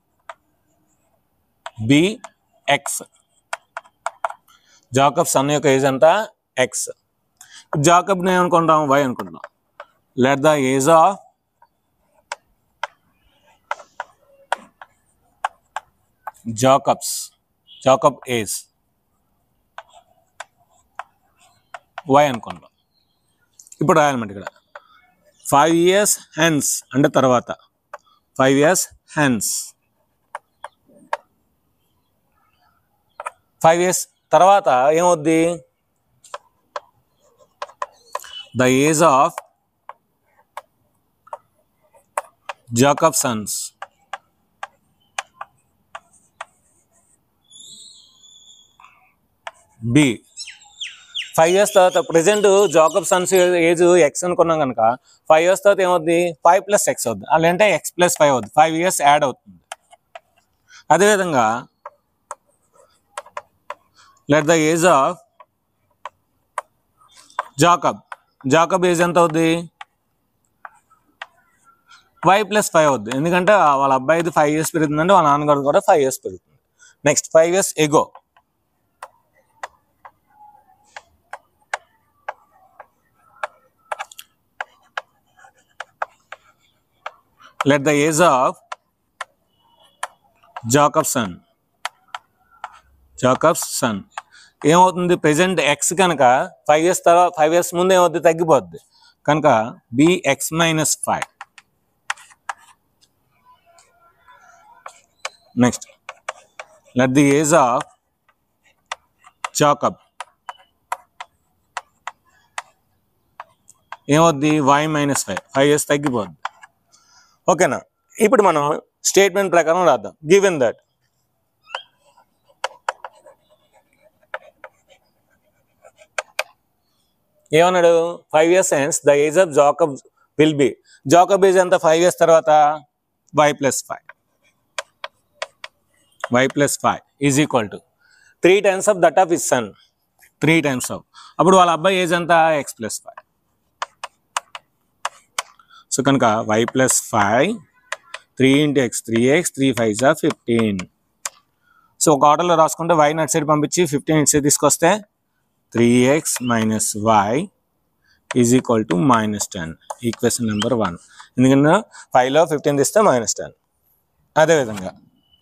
be x. Jacob son యొక్క ఏజ్ అంతా ఎక్స్. జాకబ్ని ఏమనుకుంటాం? వై అనుకుంటాం. Let the age of Jacob's Jacob age y అనుకుంటాం. ఇప్పుడు రాయాలన్నమాట ఇక్కడ. ఫైవ్ ఇయర్స్ హెన్స్ అంటే తర్వాత, five years hence. Five years తర్వాత ఏమవుద్ది? The age of Jacob sons be. Five years తర్వాత present Jacob sons age x అనుకున్నాం కనుక ఫైవ్ ఇయర్స్ తర్వాత ఏమవుద్ది? ఫైవ్ ప్లస్ ఎక్స్ అవుద్ది, అలాంటే ఎక్స్ ప్లస్ ఫైవ్ అవుద్ది. ఫైవ్ ఇయర్స్ యాడ్ అవుతుంది. అదేవిధంగా let the age of Jacob Jacob age ఎంత అవుద్ది? వై ప్లస్ ఫైవ్ అవుద్ది, ఎందుకంటే వాళ్ళ అబ్బాయిది ఫైవ్ ఇయర్స్ పెరుగుతుందంటే వాళ్ళ నాన్నగారు కూడా ఫైవ్ ఇయర్స్ పెరుగుతుంది. Next five years ago let the age of Jacob's son Jacob's son ఏమవుతుంది? ప్రెజెంట్ ఎక్స్ కనుక ఫైవ్ ఇయర్స్ తర్వాత ఫైవ్ ఇయర్స్ ముందు ఏమవుద్ది? తగ్గిపోద్ది కనుక be x minus five. Next let the age of Jacob ఏమవుద్ది? Y minus five. Five years తగ్గిపోద్ది. ఓకేనా? ఇప్పుడు మనం స్టేట్మెంట్ ప్రకారం రాద్దాం. గివెన్ దట్ ఏమన్నాడు? Five years hence the age of Jacob will be. Jacob age ఎంత? ఫైవ్ ఇయర్స్ తర్వాత y plus five y plus five is equal to three times of that of his son. Three times of అప్పుడు వాళ్ళ అబ్బాయి ఏజ్ ఎంత? X plus five. సో కనుక y plus five three into x three x three five జా ఫిఫ్టీన్. సో ఒక ఆర్డర్లో రాసుకుంటే వై అటు సైడ్ పంపించి ఫిఫ్టీన్ ఇటు సైడ్ తీసుకొస్తే three x minus y is equal to minus ten. Equation number one. ఎందుకంటే ఫైవ్లో ఫిఫ్టీన్ తీస్తే మైనస్ టెన్. అదేవిధంగా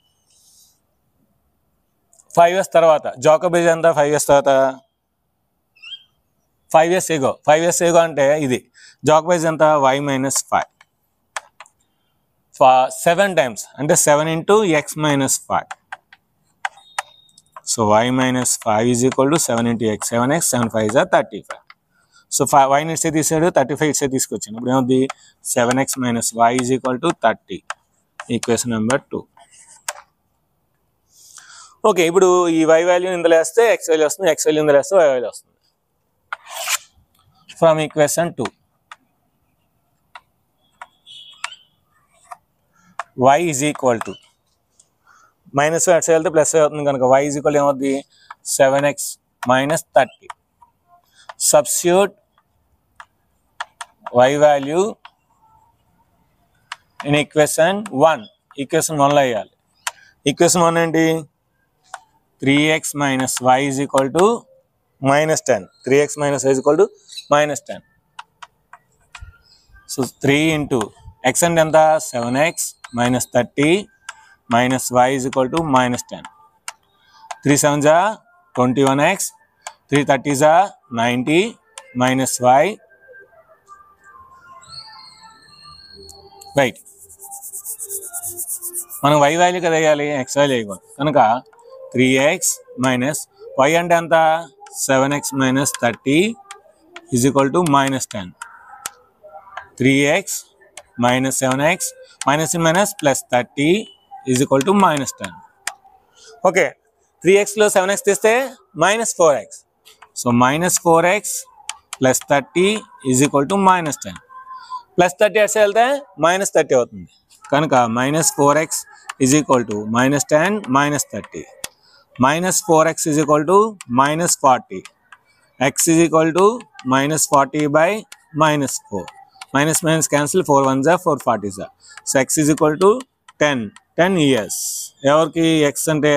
ఫైవ్ ఇయర్స్ తర్వాత జాకోబేజ్ ఎంత? ఫైవ్ ఇయర్స్ తర్వాత five years ago five years ago అంటే ఇది జాకోబేజ్ ఎంత? Y minus five. Seven times అంటే seven into x minus five. So y minus five is equal to seven into x. Seven x seven five is thirty five. So five y ఇట్సే తీసాడు, థర్టీ ఫైవ్ ఇట్సే తీసుకొచ్చాను. ఇప్పుడు ఏమవుతుంది? Seven x minus y is equal to thirty. Equation number two. Okay, ఇప్పుడు ఈ వై వాల్యూ ఇందులో వేస్తే ఎక్స్ వాల్యూ వస్తుంది, ఎక్స్ వాల్యూ ఇందులో వేస్తే వై వాల్యూ వస్తుంది. From equation two y is equal to minus five అట్స్ వెళ్తే ప్లస్ ఫైవ్ అవుతుంది కనుక y is equal ఏమవుతుంది? Seven x minus thirty. Substitute y value in equation one. Equation వన్లో వేయాలి. ఈక్వేషన్ వన్ ఏంటి? Three x minus y is equal to minus ten. Three x minus y is equal to minus ten. So three into x అంటే ఎంత? Seven x minus thirty minus y is equal to minus ten. Three seven జా twenty one x, three thirty జా నైంటీ మైనస్ వై. రైట్, మనం వై వాల్యూ కదా వేయాలి, ఎక్స్ వాల్యూ వేయకూడదు కనుక త్రీ ఎక్స్ మైనస్ వై అంటే ఎంత? Seven x minus thirty is equal to minus ten. Three x minus seven x minus in minus plus thirty is equal to minus ten. Okay, three x లో seven x తీస్తే minus four x. So minus four x plus thirty is equal to minus ten. Plus thirty అట్సే వెళ్తే minus thirty అవుతుంది కనుక minus four x is equal to minus ten minus thirty. Minus four x is equal to minus forty. X is equal to minus forty by minus four. Minus minus cancel, four ones are four forties are. So x is equal to ten. ten years. ఎవరికి x అంటే?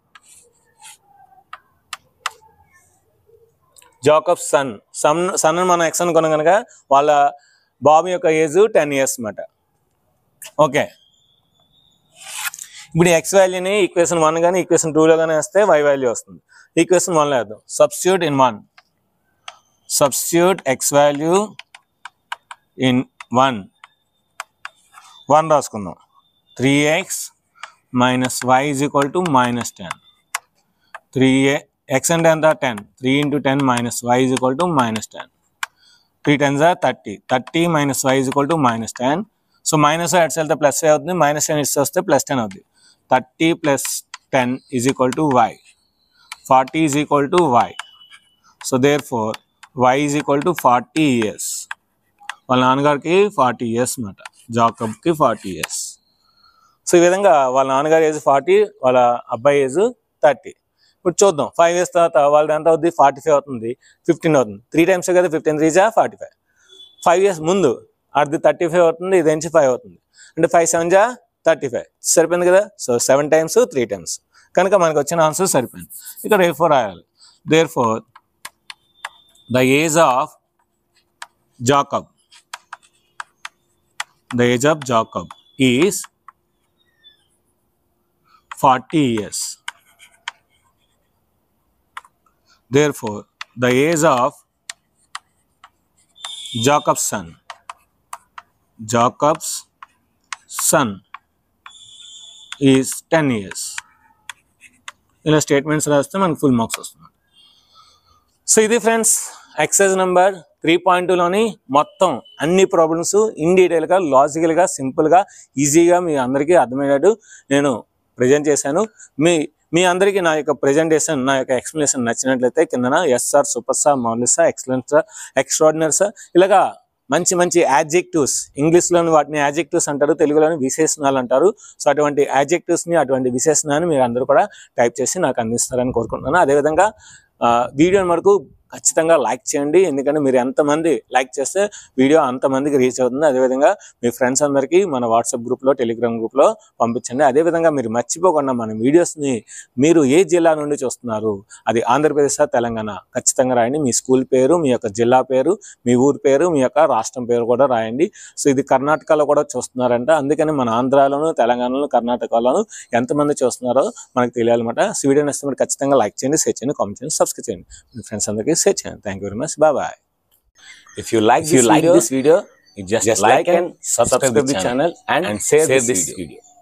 Jacob's son. సన్ సన్ మనం x అనుకున్నాం కనుక వాళ్ళ బాబు యొక్క ఏజ్ టెన్ ఇయర్స్ అన్నమాట. ఓకే, ఇప్పుడు ఎక్స్ వాల్యూని ఈక్వేషన్ వన్ కానీ ఈక్వేషన్ టూలో కానీ వేస్తే వై వాల్యూ వస్తుంది. ఈక్వేషన్ వన్లో వేద్దాం. Substitute in one. Substitute x value in one. One రాసుకుందాం. Three x minus y is equal to minus ten. Three x అంటే ఎంత? Ten. Three into ten minus y is equal to minus ten. Three tens are thirty. Thirty minus y is equal to minus ten. So minus ఎట్స్ వెళ్తే ప్లస్ అవుతుంది, మైనస్ టెన్ ఇట్స్ వస్తే ప్లస్ టెన్ అవుతుంది. Thirty plus ten is equal to y. Forty is equal to y. So therefore y is equal to forty years. వాళ్ళ నాన్నగారికి ఫార్టీ ఇయర్స్ అన్నమాట. జాకబ్కి ఫార్టీ ఇయర్స్. సో ఈ విధంగా వాళ్ళ నాన్నగారి ఏజ్ ఫార్టీ, వాళ్ళ అబ్బాయి ఏజ్ థర్టీ. ఇప్పుడు చూద్దాం, ఫైవ్ ఇయర్స్ తర్వాత వాళ్ళది ఎంత అవుతుంది? ఫార్టీ ఫైవ్ అవుతుంది, ఫిఫ్టీన్ అవుతుంది. త్రీ టైమ్స్ కదా, ఫిఫ్టీన్ త్రీ జా ఫార్టీ ఫైవ్. ఫైవ్ ఇయర్స్ ముందు అది థర్టీ ఫైవ్ అవుతుంది, ఇది నుంచి ఫైవ్ అవుతుంది. అంటే ఫైవ్ సెవెన్ జా థర్టీ ఫైవ్ సరిపోయింది కదా. So seven times three times కనుక మనకు వచ్చిన ఆన్సర్ సరిపోయింది. ఇక్కడ ఏ ఫోర్ రాయాలి. Therefore the age of Jacob the age of Jacob is forty years. Therefore, the age of Jacob's son, Jacob's son is ten years. ఇలా స్టేట్మెంట్స్ రాస్తే మనకు ఫుల్ మార్క్స్ వస్తుంది. సో ఇది friends exercise number three point టూలోని మొత్తం అన్ని ప్రాబ్లమ్స్ ఇన్ డీటెయిల్గా, లాజికల్గా, సింపుల్గా, ఈజీగా మీ అందరికీ అర్థమయ్యేటట్టు నేను ప్రజెంట్ చేశాను. మీ మీ అందరికీ నా యొక్క ప్రజెంటేషన్, నా యొక్క ఎక్స్ప్లెనేషన్ నచ్చినట్లయితే కిందన yes sir, super sir, marvellous sir, excellent sir, extraordinary sir ఇలాగా మంచి మంచి యాడ్జెక్టివ్స్, ఇంగ్లీష్లోని వాటిని యాడ్జెక్టివ్స్ అంటారు, తెలుగులోని విశేషణాలు అంటారు. సో అటువంటి యాడ్జెక్టివ్స్ని, అటువంటి విశేషణాన్ని మీరు అందరూ కూడా టైప్ చేసి నాకు అందిస్తారని కోరుకుంటున్నాను. అదేవిధంగా వీడియోని మనకు ఖచ్చితంగా లైక్ చేయండి. ఎందుకంటే మీరు ఎంతమంది లైక్ చేస్తే వీడియో అంతమందికి రీచ్ అవుతుంది. అదేవిధంగా మీ ఫ్రెండ్స్ అందరికీ మన వాట్సాప్ గ్రూప్లో, టెలిగ్రామ్ గ్రూప్లో పంపించండి. అదేవిధంగా మీరు మర్చిపోకుండా మన వీడియోస్ని మీరు ఏ జిల్లా నుండి చూస్తున్నారు, అది ఆంధ్రప్రదేశ్, తెలంగాణ ఖచ్చితంగా రాయండి. మీ స్కూల్ పేరు, మీ యొక్క జిల్లా పేరు, మీ ఊరు పేరు, మీ యొక్క రాష్ట్రం పేరు కూడా రాయండి. సో ఇది కర్ణాటకలో కూడా చూస్తున్నారంట, అందుకని మన ఆంధ్రాలోను, తెలంగాణలో, కర్ణాటకలోను ఎంతమంది చూస్తున్నారో మనకు తెలియాలన్నమాట. సో వీడియో నచ్చితే మీరు ఖచ్చితంగా లైక్ చేయండి, షేర్ చేయండి, కామెంట్ చేయండి, సబ్స్క్రైబ్ చేయండి. మీ ఫ్రెండ్స్ అందరికీ షేర్ చేయండి. Thank you very much. Bye bye. If you like, if this, you like video, this video, you just, just like and subscribe, subscribe the channel and, and share, share this video. video.